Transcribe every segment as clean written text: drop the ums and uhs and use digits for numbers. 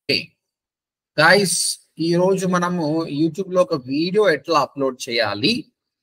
Guys, ఈ రోజు మనము యూట్యూబ్ లో ఒక వీడియో ఎట్లా అప్లోడ్ చేయాలి,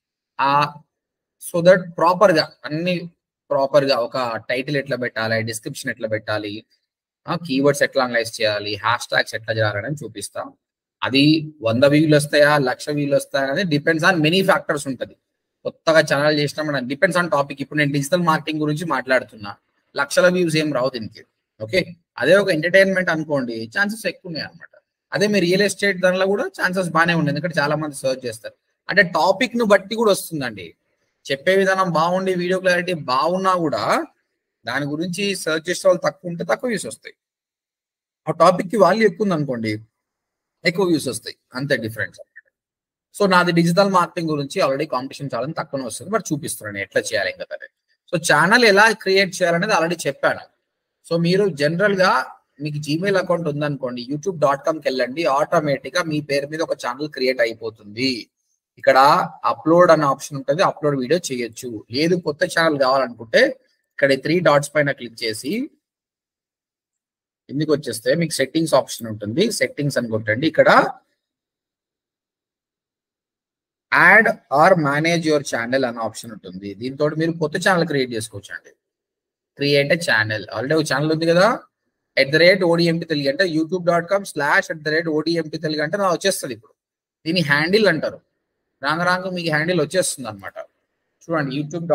సో దట్ ప్రాపర్ గా అన్ని ప్రాపర్ గా ఒక టైటిల్ ఎట్లా పెట్టాలి, డిస్క్రిప్షన్ ఎట్లా పెట్టాలి, కీవర్డ్స్ ఎట్లా అనలైజ్ చేయాలి, హ్యాష్ ట్యాగ్స్ ఎట్లా చేయాలని చూపిస్తాం. అది 100 వ్యూలు వస్తాయా, 1,00,000 వ్యూలు వస్తాయా అనేది డిపెండ్స్ ఆన్ మెనీ ఫ్యాక్టర్స్ ఉంటుంది. కొత్తగా ఛానల్ చేసినా మనం డిపెండ్స్ ఆన్ టాపిక్. ఇప్పుడు నేను డిజిటల్ మార్కెటింగ్ గురించి మాట్లాడుతున్నా, 1,00,000 వ్యూస్ ఏం రావు దీనికి. ఓకే, అదే ఒక ఎంటర్టైన్మెంట్ అనుకోండి, ఛాన్సెస్ ఎక్కువ ఉన్నాయి అనమాట. అదే మీ రియల్ ఎస్టేట్ దానిలో కూడా ఛాన్సెస్ బాగానే ఉన్నాయి, ఎందుకంటే చాలా మంది సర్చ్ చేస్తారు. అంటే టాపిక్ ను బట్టి కూడా వస్తుందండి. చెప్పే విధానం బాగుండి వీడియో క్లారిటీ బాగున్నా కూడా దాని గురించి సర్చ్ చేసే వాళ్ళు తక్కువ ఉంటే తక్కువ వ్యూస్ వస్తాయి. ఆ టాపిక్ కి వాల్యూ ఎక్కువ ఉంది అనుకోండి, ఎక్కువ వ్యూస్ వస్తాయి. అంతే డిఫరెన్స్. సో నాది డిజిటల్ మార్కెటింగ్ గురించి ఆల్రెడీ కాంపిటీషన్ చాలా తక్కువనే వస్తుంది, బట్ చూపిస్తున్నాను ఎట్లా చేయాలి ఇంకా. సో ఛానల్ ఎలా క్రియేట్ చేయాలనేది ఆల్రెడీ చెప్పాను. సో మీరు జనరల్ గా మీకు జీమెయిల్ అకౌంట్ ఉందనుకోండి, youtube.com కి వెళ్ళండి, ఆటోమేటిక్ గా మీ పేరు మీద ఒక ఛానల్ క్రియేట్ అయిపోతుంది. ఇక్కడ అప్లోడ్ అనే ఆప్షన్ ఉంటుంది, అప్లోడ్ వీడియో చేయొచ్చు. లేదు కొత్త ఛానల్ కావాలనుకుంటే ఇక్కడ 3 డాట్స్ పైన క్లిక్ చేసి ఎందుకు వచ్చేస్తే మీకు సెట్టింగ్స్ ఆప్షన్ ఉంటుంది, సెట్టింగ్స్ అని కొట్టండి. ఇక్కడ add or manage your channel అనే ఆప్షన్ ఉంటుంది. దీంతో మీరు కొత్త ఛానల్ క్రియేట్ చేసుకోవచ్చు అండి. క్రియేట్ ఎ ఛానల్, ఆల్రెడీ ఒక ఛానల్ ఉంది కదా, @ODMP తెలుగు అంటే youtube.com/@ODMP తెలుగు అంటే నా వచ్చేస్తుంది. ఇప్పుడు దీని హ్యాండిల్ అంటారు. రాంగ మీకు హ్యాండిల్ వచ్చేస్తుంది అనమాట. చూడండి,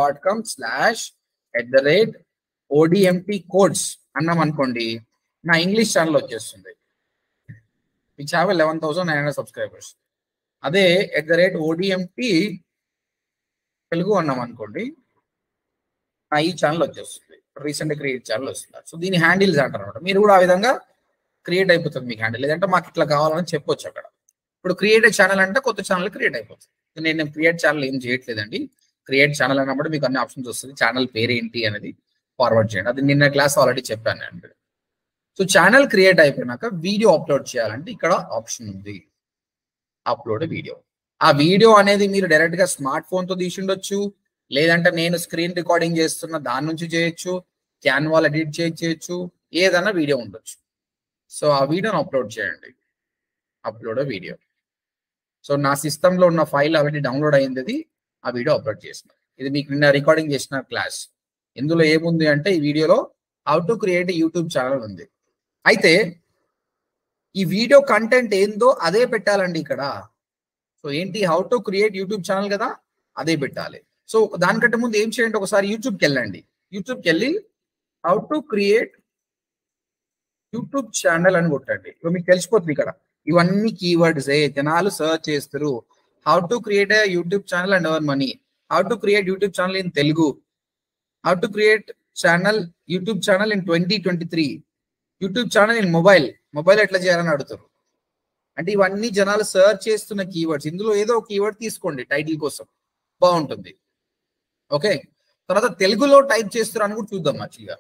youtube.com/@ODMP కోడ్స్ అన్నాం అనుకోండి, నా ఇంగ్లీష్ ఛానల్ వచ్చేస్తుంది. మీకు 11,900 సబ్స్క్రైబర్స్. అదే @ODMP తెలుగు అన్నాం అనుకోండి, నా ఈ ఛానల్ వచ్చేస్తుంది. రీసెంట్ క్రియేట్ ఛానల్ వస్తుంది. సో దీని హ్యాండిల్స్ అంటారు అనమాట. మీరు కూడా ఆ విధంగా క్రియేట్ అయిపోతుంది మీకు హ్యాండిల్. లేదంటే మాకు ఇట్లా కావాలని చెప్పొచ్చు అక్కడ. ఇప్పుడు క్రియేట్ ఛానల్ అంటే కొత్త ఛానల్ క్రియేట్ అయిపోతుంది. నేను క్రియేట్ ఛానల్ ఏం చేయట్లేదండి. క్రియేట్ ఛానల్ అన్నప్పుడు మీకు అన్ని ఆప్షన్స్ వస్తుంది. ఛానల్ పేరు ఏంటి అనేది ఫార్వర్డ్ చేయండి. అది నిన్న క్లాస్ ఆల్రెడీ చెప్పాను అండి. సో ఛానల్ క్రియేట్ అయిపోయినాక వీడియో అప్లోడ్ చేయాలంటే ఇక్కడ ఆప్షన్ ఉంది, అప్లోడ్ వీడియో. ఆ వీడియో అనేది మీరు డైరెక్ట్ గా స్మార్ట్ ఫోన్ తో తీసి ఉండొచ్చు, లేదంటే నేను స్క్రీన్ రికార్డింగ్ చేస్తున్న దాని నుంచి చేయొచ్చు, క్యాన్వాల్ ఎడిట్ చేయొచ్చు, ఏదైనా వీడియో ఉండొచ్చు. సో ఆ వీడియోని అప్లోడ్ చేయండి, అప్లోడ్ వీడియో. సో నా సిస్టంలో ఉన్న ఫైల్ ఆల్రెడీ డౌన్లోడ్ అయింది, ఆ వీడియో అప్లోడ్ చేసిన. ఇది మీకు నిన్న రికార్డింగ్ చేసిన క్లాస్. ఇందులో ఏముంది అంటే ఈ వీడియోలో how to create YouTube channel ఉంది. అయితే ఈ వీడియో కంటెంట్ ఏందో అదే పెట్టాలండి ఇక్కడ. సో ఏంటి, how to create YouTube channel కదా, అదే పెట్టాలి. సో దానికంటే ముందు ఏం చేయండి, ఒకసారి యూట్యూబ్కి వెళ్ళండి. యూట్యూబ్కి వెళ్ళి how to create YouTube channel అని కొట్టండి. మీకు తెలిసిపోతుంది ఇక్కడ ఇవన్నీ కీవర్డ్స్ జనాలు సర్చ్ చేస్తారు. How to create a YouTube channel and earn money, how to create YouTube channel in Telugu, how to create YouTube channel in 2023, YouTube channel in mobile ఎట్లా చేయాలని అడుగుతారు. అంటే ఇవన్నీ జనాలు సర్చ్ చేస్తున్న కీవర్డ్స్. ఇందులో ఏదో ఒక కీవర్డ్ తీసుకోండి టైటిల్ కోసం, బాగుంటుంది. ఓకే, తర్వాత తెలుగులో టైప్ చేస్తారని కూడా చూద్దాం. యాక్చువల్గా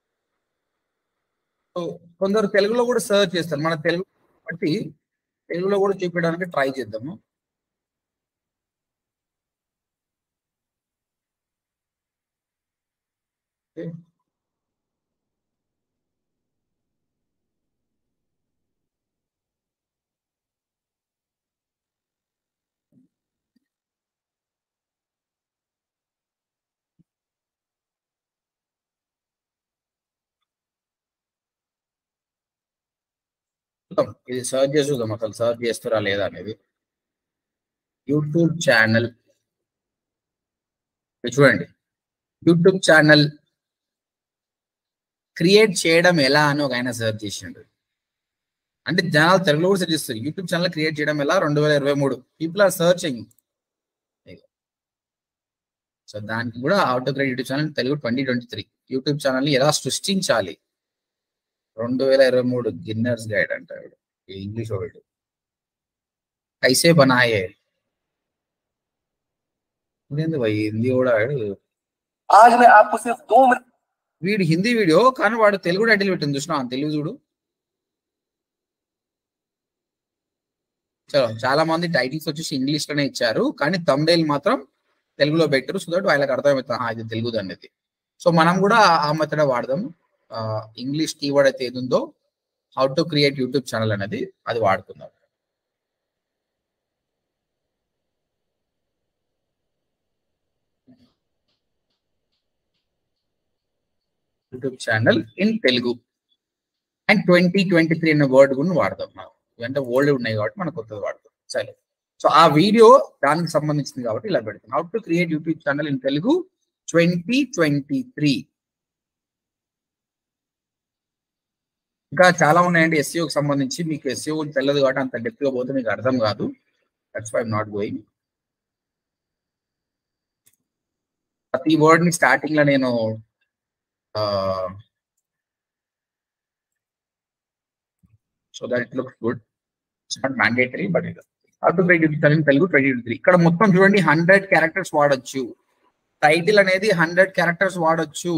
సో కొందరు తెలుగులో కూడా సర్చ్ చేస్తారు. మన తెలుగు బట్టి తెలుగులో కూడా చూపించడానికి ట్రై చేద్దాము. ఇది సర్చ్ చేసి చూద్దాం అసలు సర్చ్ చేస్తారా లేదా అనేది. యూట్యూబ్ ఛానల్ చూడండి, యూట్యూబ్ ఛానల్ క్రియేట్ చేయడం ఎలా అని ఒక ఆయన సర్చ్ చేసిండు. అంటే జనాలు తెలుగులో కూడా సర్చ్ చేస్తారు, యూట్యూబ్ ఛానల్ క్రియేట్ చేయడం ఎలా 2023 పీపుల్ ఆర్ సర్చింగ్. సో దానికి కూడా how to create YouTube channel Telugu 2023 YouTube channel ని ఎలా సృష్టించాలి 2023 గిన్నర్స్ గైడ్ అంటాడు ఇంగ్లీష్ వర్డ్. కైసే బనాయే హిందీ కూడా వీడు హిందీ వీడియో కానీ వాడు తెలుగు టైటిల్ పెట్టింది చూసినా, తెలుగు చూడు. చలో చాలా మంది టైటిల్స్ వచ్చేసి ఇంగ్లీష్ లోనే ఇచ్చారు, కానీ థంబ్నెయిల్ మాత్రం తెలుగులో పెట్టారు. సో దట్ వాళ్ళకి అర్థమవుతుంది ఇది తెలుగుది అనేది. సో మనం కూడా ఆ మెథడ్ వాడదాం. ఇంగ్లీష్ కీవర్డ్ అయితే ఏది ఉందో how to create YouTube channel అనేది అది వాడుకుందాం. YouTube channel in Telugu and 2023 అనే వర్డ్ కూడా వాడదాం. మనం అంటే ఓల్డ్ ఉన్నాయి కాబట్టి మనం కొత్తది వాడతాం. సరే, సో ఆ వీడియో దానికి సంబంధించింది కాబట్టి ఇలా పెడతాం. How to create YouTube channel in Telugu 2023. ఇంకా చాలా ఉన్నాయండి ఎస్ఈఓకి సంబంధించి. మీకు ఎస్ఈఓ తెలియదు కాబట్టి అంత డెప్త్ గా పోతే మీకు అర్థం కాదు. That's why I'm not going. ప్రతి వర్డ్ ని స్టార్టింగ్ లో నేను so that it looks good. It's not mandatory but it how to create YouTube channel in Telugu 2023. ఇక్కడ మొత్తం చూడండి 100 క్యారెక్టర్స్ వాడొచ్చు. టైటిల్ అనేది 100 క్యారెక్టర్స్ వాడొచ్చు.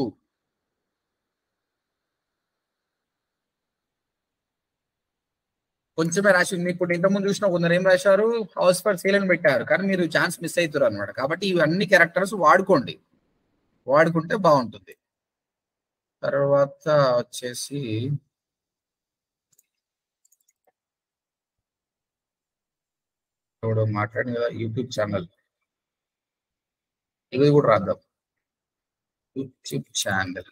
కొంచెమే రాసి ఇప్పుడు ఇంతకుముందు చూసిన కొందరు ఏం రాశారు, హౌస్ ఫర్ సేల్ అని పెట్టారు, కానీ మీరు ఛాన్స్ మిస్ అవుతారు అనమాట. కాబట్టి ఇవి అన్ని క్యారెక్టర్స్ వాడుకోండి, వాడుకుంటే బాగుంటుంది. తర్వాత వచ్చేసి ఇప్పుడు మాట్లాడింది కదా యూట్యూబ్ ఛానల్, ఇది కూడా రాద్దాం. యూట్యూబ్ ఛానల్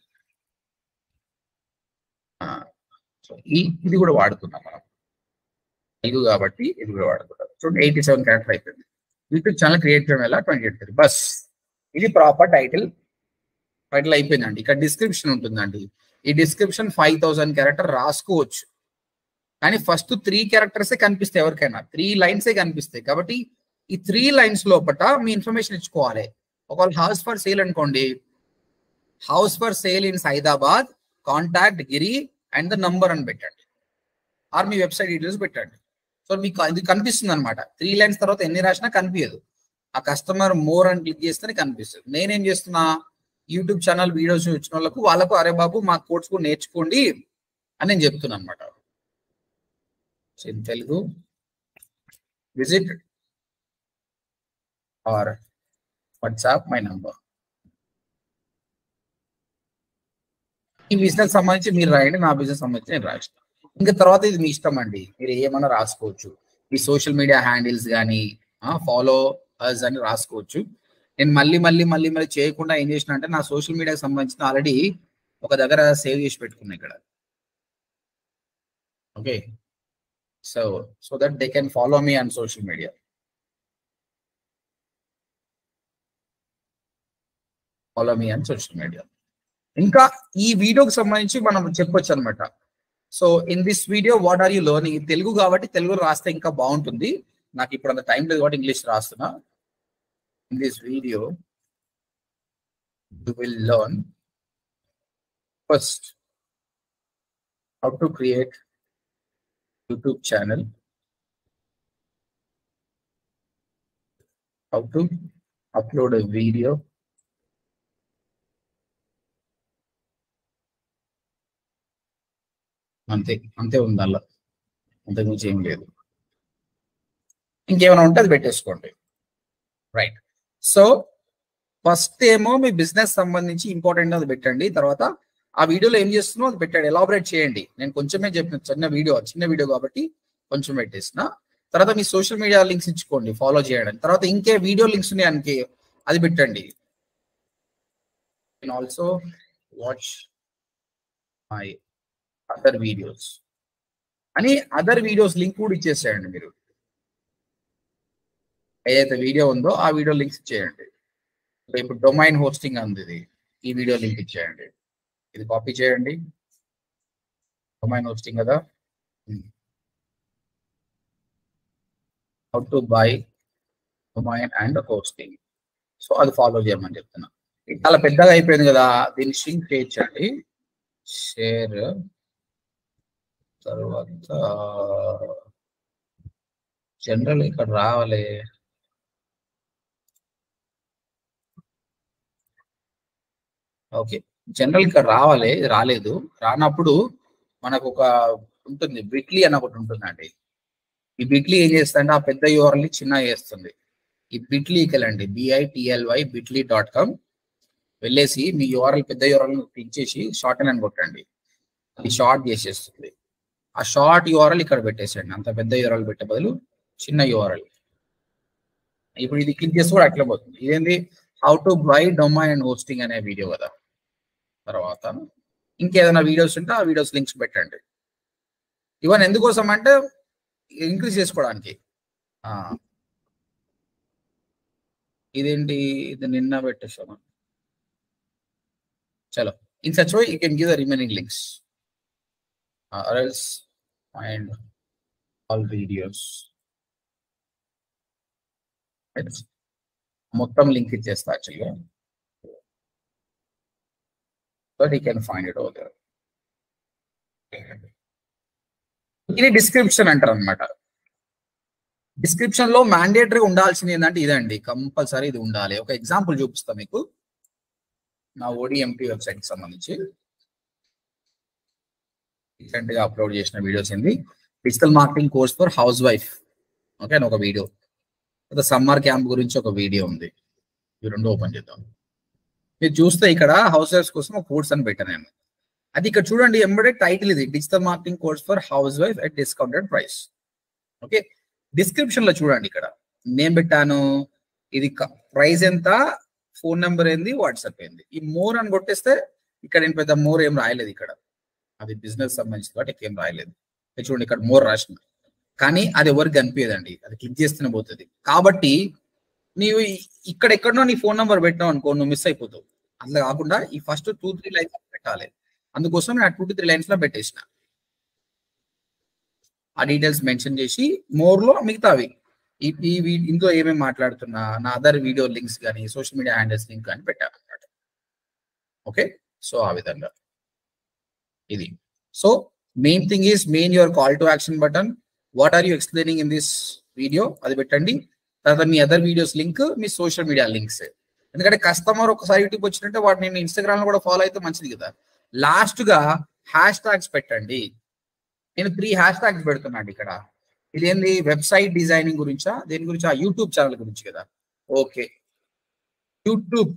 సో ఇది కూడా వాడుతున్నాం మనం తెలుగు కాబట్టి, ఇది కూడా వాడుకుంటాం. చూడండి 87 క్యారెక్టర్ అయిపోయింది. యూట్యూబ్ ఛానల్ క్రియేట్ చేయడం ఎలా 2023 బస్. ఇది ప్రాపర్ టైటిల్ అయిపోయిందండి. ఇక్కడ డిస్క్రిప్షన్ ఉంటుందండి. ఈ డిస్క్రిప్షన్ 5000 క్యారెక్టర్ రాసుకోవచ్చు, కానీ ఫస్ట్ 3 క్యారెక్టర్సే కనిపిస్తాయి ఎవరికైనా, 3 లైన్సే కనిపిస్తాయి. కాబట్టి ఈ 3 లైన్స్ లోపల మీ ఇన్ఫర్మేషన్ ఇచ్చుకోవాలి. ఒకవేళ హౌస్ ఫర్ సేల్ అనుకోండి, house for sale in Saidabad, contact Giri and the number అని పెట్టండి, ఆర్ మీ వెబ్సైట్ డీటెయిల్స్ పెట్టండి. సో మీకు ఇది కనిపిస్తుంది అనమాట. 3 లైన్స్ తర్వాత ఎన్ని రాసినా కనిపించదు. ఆ కస్టమర్ మోర్ అని క్లిక్ చేస్తేనే కనిపిస్తుంది. నేనేం చేస్తున్నా, యూట్యూబ్ ఛానల్ వీడియోస్ వచ్చిన వాళ్ళకు అరే బాబు మా కోర్స్ కూడా నేర్చుకోండి అని నేను చెప్తున్నా అనమాట. In Telugu visit or WhatsApp my number. ఈ బిజినెస్ సంబంధించి మీరు రాయండి, నా బిజినెస్ సంబంధించి నేను రాస్తాను. ఇంకా తర్వాత ఇది మీ ఇష్టం అండి, మీరు ఏమన్నా రాసుకోవచ్చు. ఈ సోషల్ మీడియా హ్యాండిల్స్ కానీ ఫాలో అస్ అని రాసుకోవచ్చు. నేను మళ్ళీ చేయకుండా ఏం చేసిన అంటే, నా సోషల్ మీడియాకి సంబంధించిన ఆల్రెడీ ఒక దగ్గర సేవ్ చేసి పెట్టుకున్నా ఇక్కడ. Okay, so that they can follow me on social media. Follow me on social media. ఇంకా ఈ వీడియోకి సంబంధించి మనం చెప్పొచ్చు అనమాట. So in this video what are you learning, Telugu కాబట్టి తెలుగు రాస్తే ఇంకా బాగుంటుంది. నాకు ఇప్పుడు అంత టైం లేదు కాబట్టి ఇంగ్లీష్ రాస్తున్నా. In this video you will learn first how to create YouTube channel, how to upload a video, అంతే ఉంది అలా, అంతకుమించి ఏం లేదు. ఇంకేమైనా ఉంటే అది పెట్టేసుకోండి. రైట్, సో ఫస్ట్ ఏమో మీ బిజినెస్ సంబంధించి ఇంపార్టెంట్ అది పెట్టండి. తర్వాత ఆ వీడియోలో ఏం చేస్తున్నో అది పెట్టండి, ఎలాబరేట్ చేయండి. నేను కొంచెమే చెప్పిన చిన్న వీడియో కాబట్టి కొంచెం పెట్టేసిన. తర్వాత మీ సోషల్ మీడియా లింక్స్ ఇచ్చుకోండి ఫాలో చేయడానికి. తర్వాత ఇంకే వీడియో లింక్స్ ఉన్నాయనికి అది పెట్టండి. Can also watch my other videos అని అదర్ వీడియోస్ లింక్ కూడా ఇచ్చేసేయండి. మీరు ఏదైతే వీడియో ఉందో ఆ వీడియో లింక్స్ ఇచ్చేయండి. ఇప్పుడు డొమైన్ హోస్టింగ్ అంది, ఇది ఈ వీడియో లింక్ ఇచ్చేయండి. ఇది కాపీ చేయండి, డొమైన్ హోస్టింగ్ కదా. How to buy domain and hosting, so అది ఫాలో చేయమని చెప్తున్నా. ఇది చాలా పెద్దగా అయిపోయింది కదా, దీన్ని షింక్ చేయించండి. షేర్ తర్వాత జనరల్ ఇక్కడ రావాలి. ఓకే, జనరల్ ఇక్కడ రావాలి, రాలేదు. రానప్పుడు మనకు ఒక ఉంటుంది, బిట్లీ అని ఒకటి ఉంటుందండి. ఈ బిట్లీ ఏం చేస్తుందంటే ఆ పెద్ద యూఆర్ఎల్ ని చిన్న చేస్తుంది. ఈ బిట్లీకి వెళ్ళండి, bitly.com వెళ్ళేసి మీ యూఆర్ఎల్ పెద్ద యూఆర్ఎల్ క్లిక్ చేసి షార్ట్ అని కొట్టండి, అది షార్ట్ చేసేస్తుంది. ఆ షార్ట్ యూఆర్ఎల్ ఇక్కడ పెట్టేసేయండి. అంత పెద్ద యూఆర్ఎల్ పెట్టే బదులు చిన్న యూఆర్ఎల్. ఇప్పుడు ఇది క్లిక్ చేసి కూడా అట్లా పోతుంది. ఇదేంటి how to buy domain and hosting అనే వీడియో కదా. తర్వాత ఇంకేదైనా వీడియోస్ ఉంటే ఆ వీడియోస్ లింక్స్ పెట్టండి. ఇవన్నీ ఎందుకోసం అంటే ఇంక్రీజ్ చేసుకోవడానికి. ఇదేంటి, ఇది నిన్న పెట్టేసాము. చలో, in such way you can give the remaining links or else find all videos. మొత్తం లింక్ ఇచ్చేస్తా యాక్చువల్గా, but you can find it over there. ఇది డిస్క్రిప్షన్ అంటారు అనమాట. డిస్క్రిప్షన్ లో మ్యాండేటరీ ఉండాల్సింది ఏంటంటే ఇదండి, కంపల్సరీ ఇది ఉండాలి. ఒక ఎగ్జాంపుల్ చూపిస్తా మీకు. నా ODMP వెబ్సైట్ కి సంబంధించి రీసెంట్ గా అప్లోడ్ చేసిన వీడియోస్ ఏంది, digital marketing course for housewife, okay అని ఒక వీడియో, సమ్మర్ క్యాంప్ గురించి ఒక వీడియో ఉంది. ఇవి రెండు ఓపెన్ చేద్దాం. మీరు చూస్తే ఇక్కడ హౌస్ వైఫ్స్ కోసం ఒక కోర్స్ అని పెట్టాను నేను. అది ఇక్కడ చూడండి, ఎంబడే టైటిల్ ఇది, digital marketing course for housewife at discounted price. Okay, description లో చూడండి, ఇక్కడ నేను పెట్టాను ఇది ప్రైస్ ఎంత, ఫోన్ నెంబర్ ఏంది, వాట్సాప్ ఏంది. ఈ మోర్ అని కొట్టేస్తే ఇక్కడ నేను పెద్ద మోర్ ఏం రాయలేదు. ఇక్కడ అది బిజినెస్ సంబంధించి కాబట్టి ఏం రాయలేదు. చూడండి ఇక్కడ మోర్ రాసిన, కానీ అది ఎవరికి కనిపించదండి, అది క్లిక్ చేస్తూనే పోతుంది. కాబట్టి నీవు ఇక్కడ ఎక్కడో నీ ఫోన్ నెంబర్ పెట్టావు అనుకో, నువ్వు మిస్ అయిపోతావు. అట్లా కాకుండా ఈ ఫస్ట్ 2-3 లైన్స్ పెట్టాలి. అందుకోసం నేను 2-3 లైన్స్ లో పెట్టేసిన. ఆ డీటెయిల్స్ మెన్షన్ చేసి మోర్ లో మిగతావి ఇందులో ఏమేమి మాట్లాడుతున్నా, నా అదర్ వీడియో లింక్స్ కానీ సోషల్ మీడియా హ్యాండిల్స్ లింక్ కానీ పెట్టాను అన్నమాట. ఓకే, సో ఆ విధంగా ఇది. So main thing is your call to action button, what are you explaining in this video, అది పెట్టండి. తర్వాత మీ అదర్ వీడియోస్ లింక్, మీ సోషల్ మీడియా లింక్స్. ఎందుకంటే కస్టమర్ ఒకసారి యూట్యూబ్ వచ్చినట్టే వాడు నేను ఇన్స్టాగ్రామ్ లో కూడా ఫాలో అయితే మంచిది కదా. లాస్ట్ గా హ్యాష్ ట్యాగ్స్ పెట్టండి. నేను 3 హ్యాష్ ట్యాగ్స్ పెడుతున్నాను ఇక్కడ. ఇదేంది, వెబ్సైట్ డిజైనింగ్ గురించా, దేని గురించి, ఆ యూట్యూబ్ ఛానల్ గురించి కదా. ఓకే, యూట్యూబ్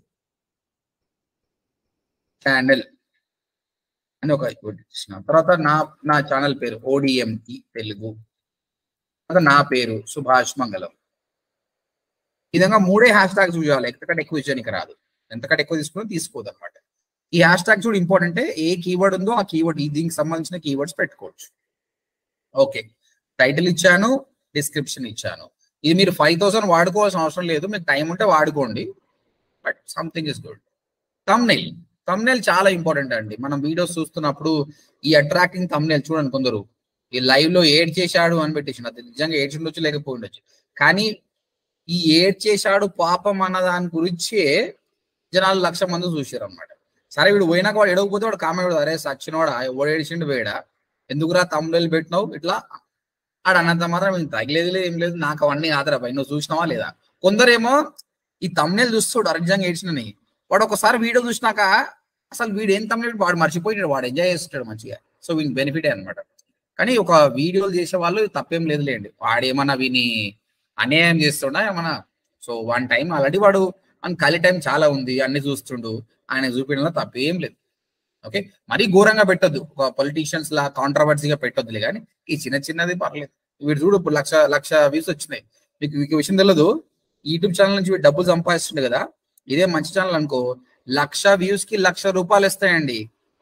ఛానల్ అని ఒక తర్వాత నా ఛానల్ పేరు ODMP తెలుగు, నా పేరు సుభాష్ మంగళం. ఈ విధంగా 3 హ్యాష్ ట్యాగ్స్ చూడాలి. ఎంతకంటే ఎక్కువ ఇచ్చానికి రాదు, ఎంతకంటే ఎక్కువ తీసుకుని తీసుకోదు అనమాట. ఈ హ్యాష్ ట్యాగ్ చూడు ఇంపార్టెంట్, ఏ కీవర్డ్ ఉందో ఆ కీవర్డ్, దీనికి సంబంధించిన కీవర్డ్స్ పెట్టుకోవచ్చు. ఓకే, టైటిల్ ఇచ్చాను, డిస్క్రిప్షన్ ఇచ్చాను. ఇది మీరు 5000 వాడుకోవాల్సిన అవసరం లేదు, మీకు టైం ఉంటే వాడుకోండి, but something is good. Thumbnail చాలా ఇంపార్టెంట్ అండి. మనం వీడియోస్ చూస్తున్నప్పుడు ఈ అట్రాక్టింగ్ థంబ్నెయిల్ చూడండి, కొందరు ఈ లైవ్ లో ఏడ్ చేశాడు అని పెట్టేసి, అది నిజంగా ఏడ్చి ఉండొచ్చు, లేకపోయి ఉండొచ్చు, కానీ ఈ ఏడ్ చేశాడు పాపం అన్న దాని గురించి జనాలు 1,00,000 మంది చూసారు అనమాట. సరే వీడు పోయినాక వాడు ఎడవకపోతే వాడు కామెంట్, అరే సచ్చినోడా ఎవడు ఏడిచిండు వేడా, ఎందుకురా థంబ్నెయిల్ పెట్టినావు, ఇట్లా ఆడ అన్నంత మాత్రం తగిలేదు లేదు ఏం లేదు, నాకు అవన్నీ ఆదరపై నువ్వు చూసినావా లేదా. కొందరేమో ఈ థంబ్నెయిల్ చూస్తాడు అర్జంగా ఏడ్చినని, వాడు ఒకసారి వీడియో చూసినాక అసలు వీడు ఏం థంబ్నెయిల్ వాడు మర్చిపోయినాడు, వాడు ఎంజాయ్ చేస్తాడు మంచిగా. సో వీని బెనిఫిటే అనమాట. కానీ ఒక వీడియోలు చేసే వాళ్ళు తప్పేం లేదులేండి, వాడేమన్నా వీని అన్యాయం చేస్తుండా ఏమన్నా. సో వన్ టైం ఆల్రెడీ వాడు అని ఖాళీ టైం చాలా ఉంది, అన్ని చూస్తుండు, ఆయన చూపించడంలో తప్పేం లేదు. ఓకే, మరీ ఘోరంగా పెట్టొద్దు, ఒక పొలిటీషియన్స్ లా కాంట్రవర్సీగా పెట్టొద్దులే, కానీ ఈ చిన్నది పర్లేదు. వీడు చూడు ఇప్పుడు 1,00,000 వ్యూస్ వచ్చినాయి. మీకు విషయం తెలియదు, యూట్యూబ్ ఛానల్ నుంచి వీడు డబ్బులు సంపాదిస్తుండే కదా. ఇదే మంచి ఛానల్ అనుకో, 1,00,000 వ్యూస్ కి 1,00,000 రూపాయలు ఇస్తాయండి.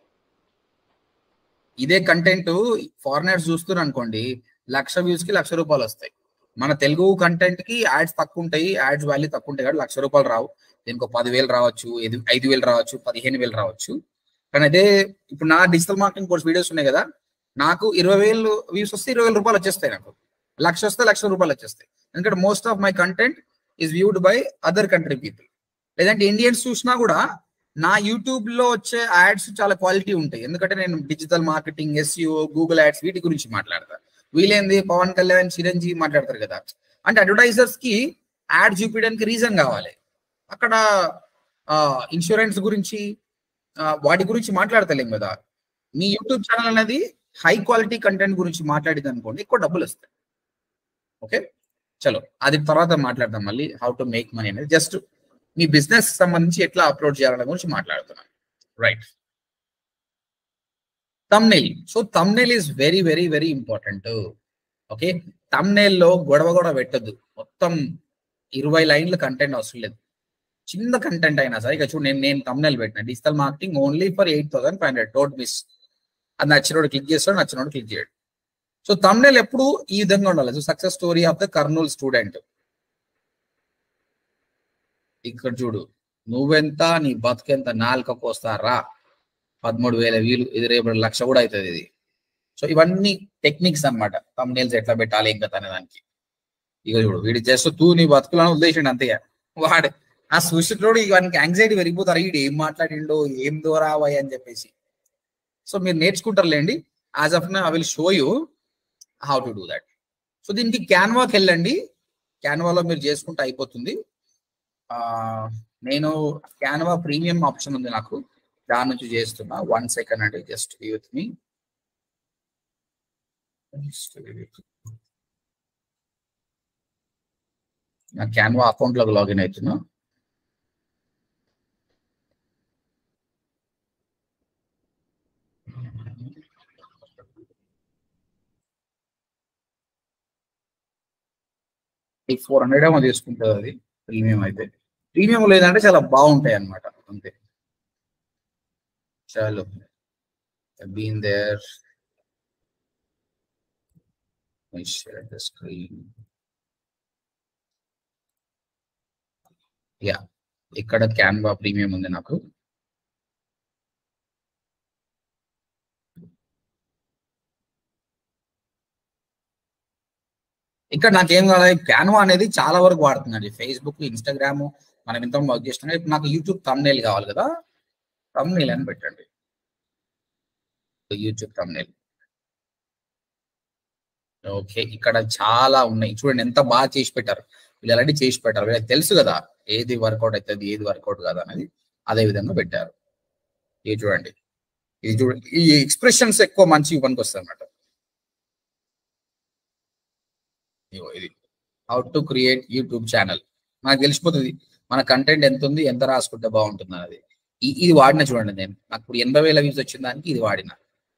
ఇదే కంటెంట్ ఫారినర్స్ చూస్తున్నారు అనుకోండి, 1,00,000 వ్యూస్ కి 1,00,000 రూపాయలు వస్తాయి. మన తెలుగు కంటెంట్ కి యాడ్స్ తక్కువ ఉంటాయి, యాడ్స్ వాల్యూ తక్కువ ఉంటాయి, కాబట్టి 1,00,000 రూపాయలు రావు. దీనికి 10,000 రావచ్చు, 5,000 రావచ్చు, 15,000 రావచ్చు. కానీ అదే ఇప్పుడు నా డిజిటల్ మార్కెటింగ్ కోర్స్ వీడియోస్ ఉన్నాయి కదా, నాకు 20,000 వ్యూస్ వస్తే 20,000 రూపాయలు వచ్చేస్తాయి, నాకు 1,00,000 వస్తే 1,00,000 రూపాయలు వచ్చేస్తాయి. ఎందుకంటే most of my content is viewed by other country people. లేదంటే ఇండియన్స్ చూసినా కూడా నా యూట్యూబ్ లో వచ్చే యాడ్స్ చాలా క్వాలిటీ ఉంటాయి, ఎందుకంటే నేను digital marketing, SEO, Google ads వీటి గురించి మాట్లాడతా. వీలేంది పవన్ కళ్యాణ్, చిరంజీవి మాట్లాడతారు కదా. అంటే అడ్వర్టైజర్స్ కి యాడ్ చూపించడానికి రీజన్ కావాలి. అక్కడ ఇన్సూరెన్స్ గురించి వాటి గురించి మాట్లాడతలేం కదా. మీ యూట్యూబ్ ఛానల్ అనేది హై క్వాలిటీ కంటెంట్ గురించి మాట్లాడేది అనుకోండి, ఎక్కువ డబ్బులు వస్తాయి. ఓకే, చలో అది తర్వాత మాట్లాడదాం మళ్ళీ. హౌ టు మేక్ మనీ అనేది జస్ట్ మీ బిజినెస్ సంబంధించి ఎట్లా అప్లోడ్ చేయాలనే గురించి మాట్లాడుతున్నాను. Right, thumbnail. So thumbnail is very, very, very important. Okay, thumbnail లో గొడవ పెట్టద్దు. మొత్తం 20 లైన్ల కంటెంట్ అవసరం లేదు. చిన్న కంటెంట్ అయినా సరే, ఇక చూడు నేను thumbnail పెట్టిన digital marketing only for 8,500. Don't miss. అది నచ్చినోడు క్లిక్ చేస్తాడు, నచ్చినోడు క్లిక్ చేయడు. సో thumbnail ఎప్పుడు ఈ విధంగా ఉండాలి. So success story of the Kurnool student. ఇక్కడ చూడు, నువ్వెంత నీ బతుకెంత, 4 కోస్తారా, 13,000 వ్యూలు, ఇది రేపు 1,00,000 కూడా అవుతుంది ఇది. సో ఇవన్నీ టెక్నిక్స్ అనమాట, thumbnails ఎట్లా పెట్టాలి ఇంకా అనే దానికి. ఇక చూడు, వీడు జస్ట్ తూ నీ బతుకులను ఉద్దేశండి అంతే. వాడు ఆ సూచితుడు ఇవన్నీ యాంగ్జైటీ పెరిగిపోతారు, వీడు ఏం మాట్లాడిండో ఏం దూరావాయి అని చెప్పేసి. సో మీరు నేర్చుకుంటారులేండి. As of now I will show you how to do that. So దీనికి క్యాన్వాకి వెళ్ళండి, క్యాన్వాలో మీరు చేసుకుంటే అయిపోతుంది. నేను క్యాన్వా ప్రీమియం ఆప్షన్ ఉంది నాకు, దాని నుంచి చేస్తున్నా. 1 సెకండ్ అండి, జస్ట్ బీ విత్ మీ. నా క్యాన్వా అకౌంట్ లోకి లాగిన్ అవుతున్నా. ఈ 400 ఏమో తీసుకుంటుంది అది ప్రీమియం అయితే. ప్రీమియం లేదంటే చాలా బాగుంటాయి అన్నమాట అంతే. చాలు, been there. Share the screen. Yeah, ఇక్కడ క్యాన్వా ప్రీమియం ఉంది నాకు. ఇక్కడ నాకేం కావాలి, క్యాన్వా అనేది చాలా వరకు వాడుతుందండి. ఫేస్బుక్, ఇన్స్టాగ్రామ్ మనం ఇంత వర్క్ చేస్తున్నాం. ఇప్పుడు నాకు యూట్యూబ్ thumbnail కావాలి కదా, thumbnail అని పెట్టండి, యూట్యూబ్ thumbnail. ఓకే, ఇక్కడ చాలా ఉన్నాయి చూడండి, ఎంత బాగా చేసి పెట్టారు. వీళ్ళు ఆల్రెడీ చేసి పెట్టారు, వీళ్ళకి తెలుసు కదా ఏది వర్కౌట్ అవుతుంది ఏది వర్కౌట్ కాదు అనేది. అదే విధంగా పెట్టారు. ఇది చూడండి, ఇది చూడండి, ఈ ఎక్స్ప్రెషన్స్ ఎక్కువ మంచి పనికి వస్తాయి అన్నమాట. ఇది how to create YouTube channel. నాకు తెలిసిపోతుంది మన కంటెంట్ ఎంత ఉంది, ఎంత రాసుకుంటే బాగుంటుంది అనేది. ఇది వాడిన చూడండి, నేను నాకు ఇప్పుడు 80,000 వ్యూస్ వచ్చిన దానికి ఇది వాడిన.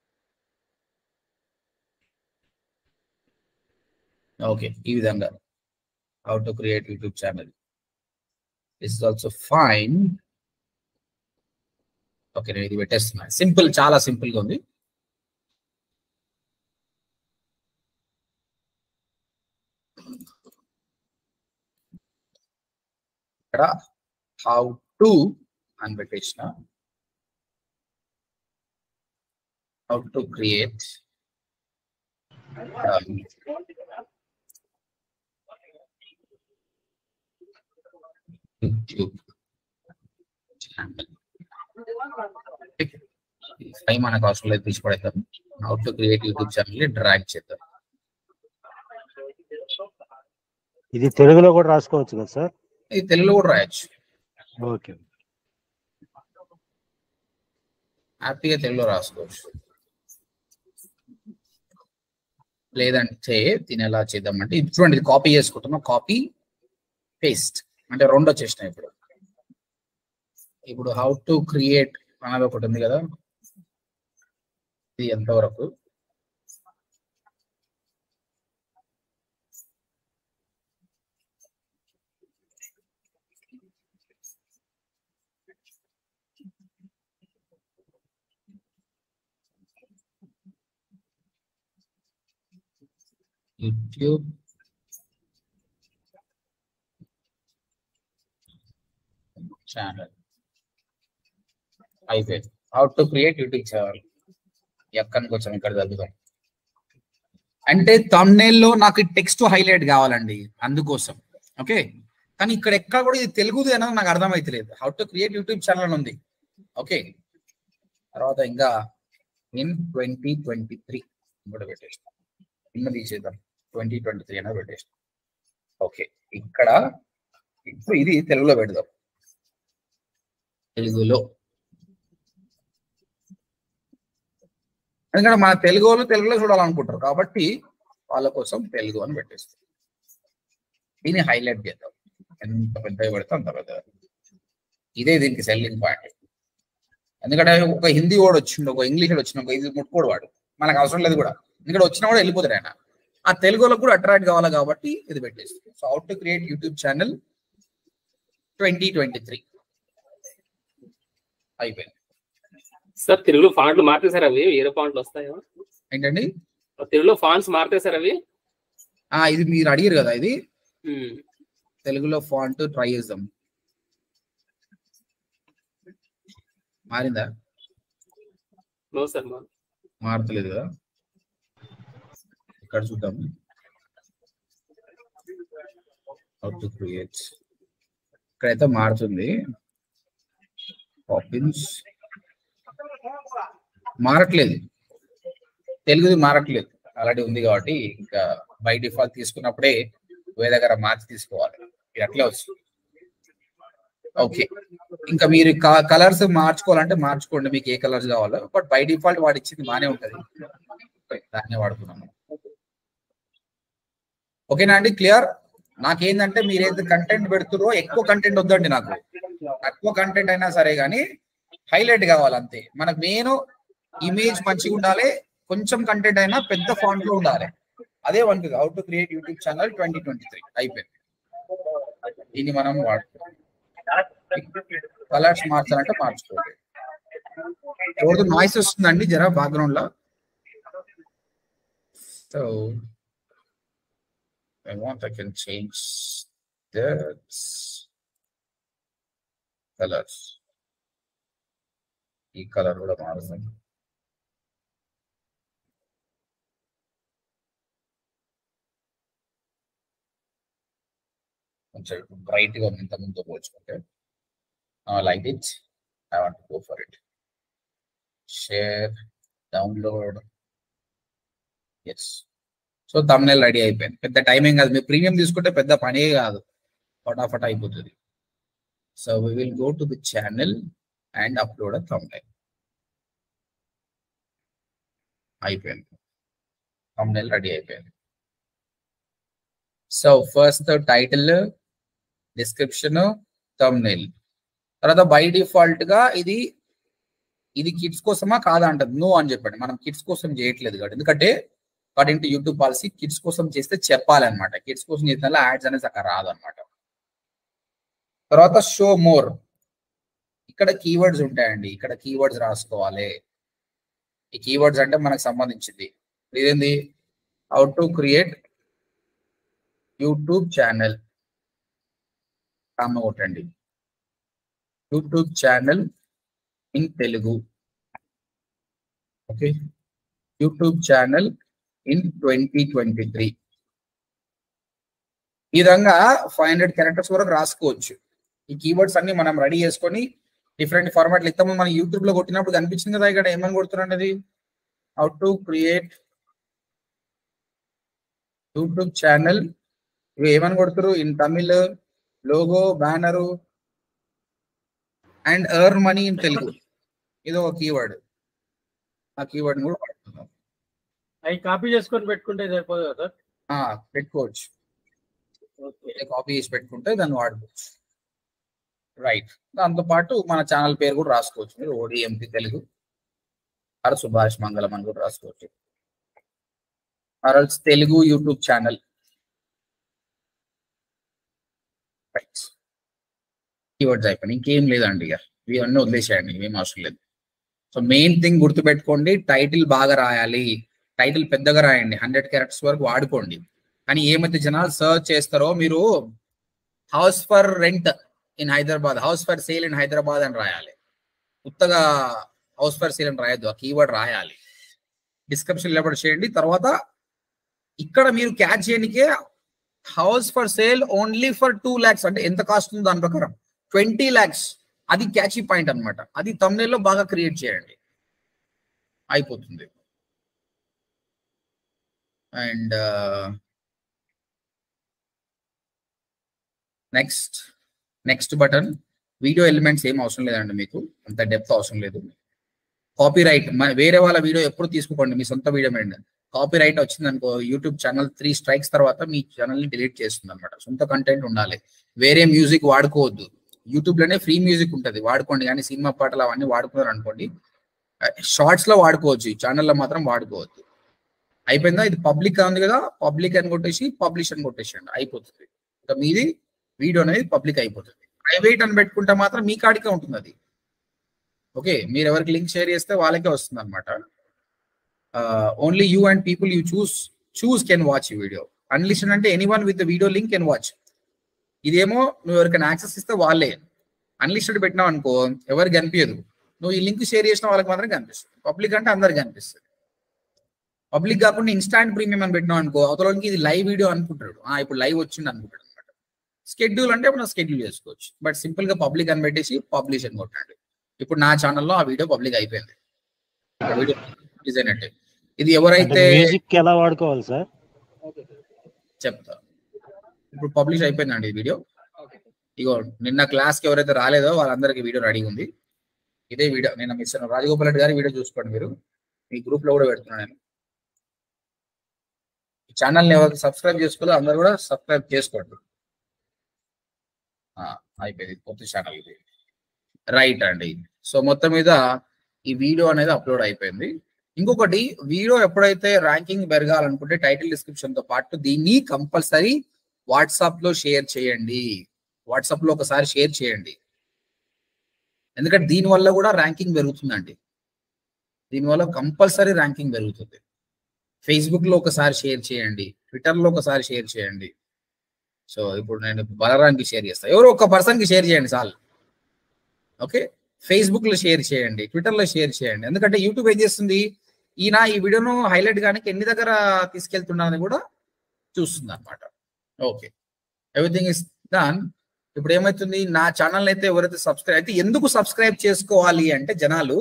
ఓకే, ఈ విధంగా how to create YouTube channel is also fine. Okay, నేను ఇది పెట్టేస్తున్నా. సింపుల్, చాలా సింపుల్ గా ఉంది. ఇక్కడ హౌ టు అని పెట్టేసిన, how to create YouTube channel. మనకు అవసరం లేదు, తీసుకోవడం. How to create YouTube channel drag చేద్దాం. ఇది తెలుగులో కూడా రాసుకోవచ్చు కదా సార్? ఇది తెలుగులో కూడా రాయొచ్చు. ఓకే, హ్యాపీగా తెలుగులో రాసుకోవచ్చు. లేదంటే దీని ఎలా చేద్దామంటే, ఇది చూడండి, ఇది కాపీ చేసుకుంటున్నాం. కాపీ పేస్ట్ అంటే 2 వచ్చేసినాయి. ఇప్పుడు హౌ టు క్రియేట్ అనేది ఒకటి ఉంది కదా, ఇది ఎంతవరకు యూట్యూబ్ ఛానల్ అయిపోయింది. How to create YouTube channel ఎక్కడికి వచ్చాం, ఇక్కడ చదువుతాం. అంటే thumbnail లో నాకు టెక్స్ట్ హైలైట్ కావాలండి, అందుకోసం. ఓకే, కానీ ఇక్కడ ఎక్కడ కూడా ఇది తెలుగుది అనేది నాకు అర్థమైతలేదు. How to create YouTube channel ఉంది. ఓకే, తర్వాత ఇంకా ఇన్ 2023 కూడా పెట్టేస్తాం. ఇన్న తీసేద్దాం, 2023 అనేది పెట్టేస్తాం. ఓకే, ఇక్కడ ఇప్పుడు ఇది తెలుగులో పెడదాం. తెలుగులో, ఎందుకంటే మన తెలుగు వాళ్ళు తెలుగులో చూడాలనుకుంటారు కాబట్టి వాళ్ళ కోసం తెలుగు అని పెట్టేస్తాం. దీన్ని హైలైట్ చేద్దాం, ఎంత పెద్దగా పెడితే అంత పెద్దగా. ఇదే దీనికి సెల్లింగ్ పాయింట్. ఎందుకంటే ఒక హిందీ వాడు వచ్చిండు, ఒక ఇంగ్లీష్ వాడు వచ్చిండు, ఒక ఇది ముట్టుకోడు వాడు, మనకు అవసరం లేదు కూడా. ఎందుకంటే వచ్చినా కూడా వెళ్ళిపోతాడు ఆయన. ఆ తెలుగులో కూడా అట్రాక్ట్ కావాలి కాబట్టి ఇది పెట్టేస్తుంది. So how to create YouTube channel 2023 అయిపోయింది. సార్ తెలుగులో ఫాంట్లు మారితే సార్ అవి వేరే ఫాంట్లు వస్తాయా? ఏంటండి తెలుగులో ఫాంట్స్ మారితే సార్ అవి? ఇది మీరు అడిగారు కదా, ఇది తెలుగులో ఫాంట్ ట్రై చేద్దాం. మారిందా? నో సార్, మారతలేదు కదా. ఇక్కడ చూద్దాం. హౌ టు క్రియేట్, ఇక్కడైతే మారుతుంది. పాపిన్స్ మారట్లేదు, తెలుగుది మారట్లేదు, ఆల్రెడీ ఉంది కాబట్టి. ఇంకా బై డిఫాల్ట్ తీసుకున్నప్పుడే వేరే దగ్గర మార్చి తీసుకోవాలి, ఇది అట్లే వస్తుంది. ఓకే, ఇంకా మీరు కలర్స్ మార్చుకోవాలంటే మార్చుకోండి, మీకు ఏ కలర్స్ కావాలో. బట్ బై డిఫాల్ట్ వాడు ఇచ్చింది బాగానే ఉంటుంది, దాన్నే వాడుకున్నాము. ఓకేనా అండి, క్లియర్? నాకేంటంటే మీరు ఏదైతే కంటెంట్ పెడుతురో ఎక్కువ కంటెంట్ వద్దండి, నాకు తక్కువ కంటెంట్ అయినా సరే కానీ హైలైట్ కావాలి అంతే. మనకు మెయిన్ ఇమేజ్ మంచిగా ఉండాలి, కొంచెం కంటెంట్ అయినా పెద్ద ఫాంట్ లో ఉండాలి. అదే మనకి how to create YouTube channel 2023 అయిపోయింది. దీన్ని మనం వాడుకోవాలి. కలర్స్ మార్చాలంటే మార్చుకోవాలి. ఎవరితో నాయిస్ వస్తుందండి జరా బ్యాక్గ్రౌండ్ లో? So I want, I can change the colors. ఈ కలర్ కూడా మారుతుంది. కొంచెం బ్రైట్ గా ఇంత ముందు పోల్చుకుంటే. Like it, I want to go for it. Share, download. Yes. So thumbnail ready అయిపోయింది. పెద్ద టైమింగ్ కాదు, మీరు ప్రీమియం తీసుకుంటే పెద్ద పనే కాదు, ఫటాఫట్ అయిపోతుంది. So we will go to the channel and upload a thumbnail. అయిపోయింది, thumbnail రెడీ అయిపోయింది. So first title, description, thumbnail. తర్వాత బై డిఫాల్ట్ గా ఇది కిడ్స్ కోసమా కాదా అంటది, నో అని చెప్పండి. మనం కిడ్స్ కోసం చేయట్లేదు కాబట్టి, ఎందుకంటే according to YouTube policy kids కోసం చేస్తే చెప్పాలన్నమాట. కిడ్స్ కోసం చేసిన యాడ్స్ అనేది అక్కడ రాదు అనమాట. తర్వాత షో మోర్, ఇక్కడ కీవర్డ్స్ ఉంటాయండి, ఇక్కడ కీవర్డ్స్ రాసుకోవాలి. ఈ కీవర్డ్స్ అంటే మనకు సంబంధించింది. ఇదేంది, how to create YouTube channel కొట్టండి, YouTube channel in Telugu. Okay, YouTube channel in 2023. ఈ విధంగా 500 క్యారెక్టర్స్ వరకు రాసుకోవచ్చు. ఈ కీవర్డ్స్ అన్ని మనం రెడీ చేసుకొని డిఫరెంట్ ఫార్మాట్లు ఇస్తాము. మనం యూట్యూబ్ లో కొట్టినప్పుడు కనిపించింది కదా ఇక్కడ ఏమని కొడుతున్నది, how to create YouTube channel. ఇవి ఏమని కొడుతురు, in Tamil, logo, banner and earn money in Telugu. ఇది ఒక కీవర్డ్, ఆ కీవర్డ్ కూడా వాడుతున్నాం. అవి కాపీ చేసుకొని పెట్టుకుంటే సరిపోదు కదా సార్? పెట్టుకోవచ్చు, కాపీ చేసి పెట్టుకుంటే దాన్ని వాడుకోవచ్చు. రైట్, దాంతో పాటు మన ఛానల్ పేరు కూడా రాసుకోవచ్చు మీరు, ODMP తెలుగు ఆర్ సుభాష్ మంగళం అని కూడా రాసుకోవచ్చు, or Telugu YouTube channel. Right, keywords అయిపోయినాయి, ఇంకేం లేదండి. ఇక ఇవన్నీ వదిలేసేయండి, ఇవేం అవసరం లేదు. సో మెయిన్ థింగ్ గుర్తుపెట్టుకోండి, టైటిల్ బాగా రాయాలి, టైటిల్ పెద్దగా రాయండి, 100 క్యారెక్టర్స్ వరకు వాడుకోండి. కానీ ఏమైతే జనాలు సర్చ్ చేస్తారో, మీరు house for rent in Hyderabad, house for sale in Hyderabad అని రాయాలి. కొత్తగా హౌస్ ఫర్ సేల్ అని రాయద్దు, ఆ కీవర్డ్ రాయాలి. డిస్క్రిప్షన్ లేబర్ చేయండి. తర్వాత ఇక్కడ మీరు క్యాచ్ చేయడానికే house for sale only for 2 lakhs అంటే ఎంత కాస్ట్ ఉందో దాని ప్రకారం 20 lakhs, అది క్యాచీ పాయింట్ అనమాట. అది thumbnail లో బాగా క్రియేట్ చేయండి, అయిపోతుంది. And next button, video elements ఏం అవసరం లేదండి, మీకు అంత డెప్త్ అవసరం లేదు. కాపీ రైట్, వేరే వాళ్ళ వీడియో ఎప్పుడు తీసుకోకండి, మీ సొంత వీడియో మీద కాపీ రైట్ వచ్చింది అనుకో, యూట్యూబ్ ఛానల్ 3 strikes తర్వాత మీ ఛానల్ని డిలీట్ చేస్తుంది అనమాట. సొంత కంటెంట్ ఉండాలి, వేరే మ్యూజిక్ వాడుకోవద్దు. యూట్యూబ్ లోనే ఫ్రీ మ్యూజిక్ ఉంటుంది, వాడుకోండి. కానీ సినిమా పాటలు అవన్నీ వాడుకున్నారు అనుకోండి, షార్ట్స్ లో వాడుకోవచ్చు, ఈ ఛానల్లో మాత్రం వాడుకోవద్దు. అయిపోయిందా? ఇది పబ్లిక్ ఉంది కదా, పబ్లిక్ అని కొట్టేసి పబ్లిష్ అని కొట్టేసండి, అయిపోతుంది. ఇంకా మీది వీడియో అనేది పబ్లిక్ అయిపోతుంది. ప్రైవేట్ అని పెట్టుకుంటే మాత్రం మీ కాడికే ఉంటుంది అది. ఓకే, మీరు ఎవరికి లింక్ షేర్ చేస్తే వాళ్ళకే వస్తుంది అనమాట. Only you and people you choose can watch ఈ వీడియో. అన్లిస్టెడ్ అంటే anyone with the video link can watch. ఇదేమో నువ్వు ఎవరికైనా యాక్సెస్ ఇస్తే వాళ్ళే. అన్లిస్టెడ్ పెట్టినావు అనుకో ఎవరికి కనిపించదు, నువ్వు ఈ లింక్ షేర్ చేసిన వాళ్ళకి మాత్రం కనిపిస్తుంది. పబ్లిక్ అంటే అందరికి కనిపిస్తుంది. పబ్లిక్ కాకుండా ఇన్స్టాంట్ ప్రీమియం అని పెట్టినావు అనుకో అవతలకి ఇది లైవ్ వీడియో అనుకుంటాడు, ఇప్పుడు లైవ్ వచ్చింది అనుకుంటాడు అనమాట. స్కెడ్యూల్ అంటే ఇప్పుడు స్కెడ్యూల్ చేసుకోవచ్చు. బట్ సింపుల్ గా పబ్లిక్ అని పెట్టేసి పబ్లిష్ అని కొట్టండి. ఇప్పుడు నా ఛానల్లో ఆ వీడియో పబ్లిక్ అయిపోయింది. వీడియో డిజైన్ అంటే ఇది ఎవరైతే మ్యూజిక్ ఎలా వాడుకోవాలి సార్ చెప్తా. ఇప్పుడు పబ్లిష్ అయిపోయిందండి ఈ వీడియో. ఇగో నిన్న క్లాస్కి ఎవరైతే రాలేదో వాళ్ళందరికీ వీడియో రెడీ ఉంది. ఇదే వీడియో నేను మిస్ రాజగోపాల్ రెడ్డి గారి వీడియో చూసుకోండి. మీరు మీ గ్రూప్ లో కూడా పెడుతున్నాను నేను. ఈ ఛానల్ని ఎవరికి సబ్స్క్రైబ్ చేసుకోవాలో అందరు కూడా సబ్స్క్రైబ్ చేసుకోండి. అయిపోయింది, కొత్త ఛానల్ ఇది. రైట్ అండి. సో మొత్తం మీద ఈ వీడియో అనేది అప్లోడ్ అయిపోయింది. ఇంకొకటి, వీడియో ఎప్పుడైతే ర్యాంకింగ్ పెరగాలనుకుంటే టైటిల్ డిస్క్రిప్షన్ తో పాటు దీన్ని కంపల్సరీ వాట్సాప్ లో షేర్ చేయండి. వాట్సాప్ లో ఒకసారి షేర్ చేయండి, ఎందుకంటే దీనివల్ల కూడా ర్యాంకింగ్ పెరుగుతుందండి. దీనివల్ల కంపల్సరీ ర్యాంకింగ్ పెరుగుతుంది. ఫేస్బుక్ లో ఒకసారి షేర్ చేయండి, ట్విట్టర్ లో ఒకసారి షేర్ చేయండి. సో ఇప్పుడు నేను బలరానికి షేర్ చేస్తాను, ఎవరో ఒక పర్సన్ కి షేర్ చేయండి చాలు. ఓకే, ఫేస్బుక్ లో షేర్ చేయండి, ట్విట్టర్ లో షేర్ చేయండి. ఎందుకంటే యూట్యూబ్ ఏం చేస్తుంది, ఈయన ఈ వీడియోను హైలైట్ కానీ ఎన్ని దగ్గర తీసుకెళ్తున్నారని కూడా చూస్తుంది అనమాట. Okay, everything is done. ఇప్పుడు ఏమవుతుంది, నా ఛానల్ అయితే ఎవరైతే సబ్స్క్రైబ్ అయితే, ఎందుకు సబ్స్క్రైబ్ చేసుకోవాలి అంటే జనాలు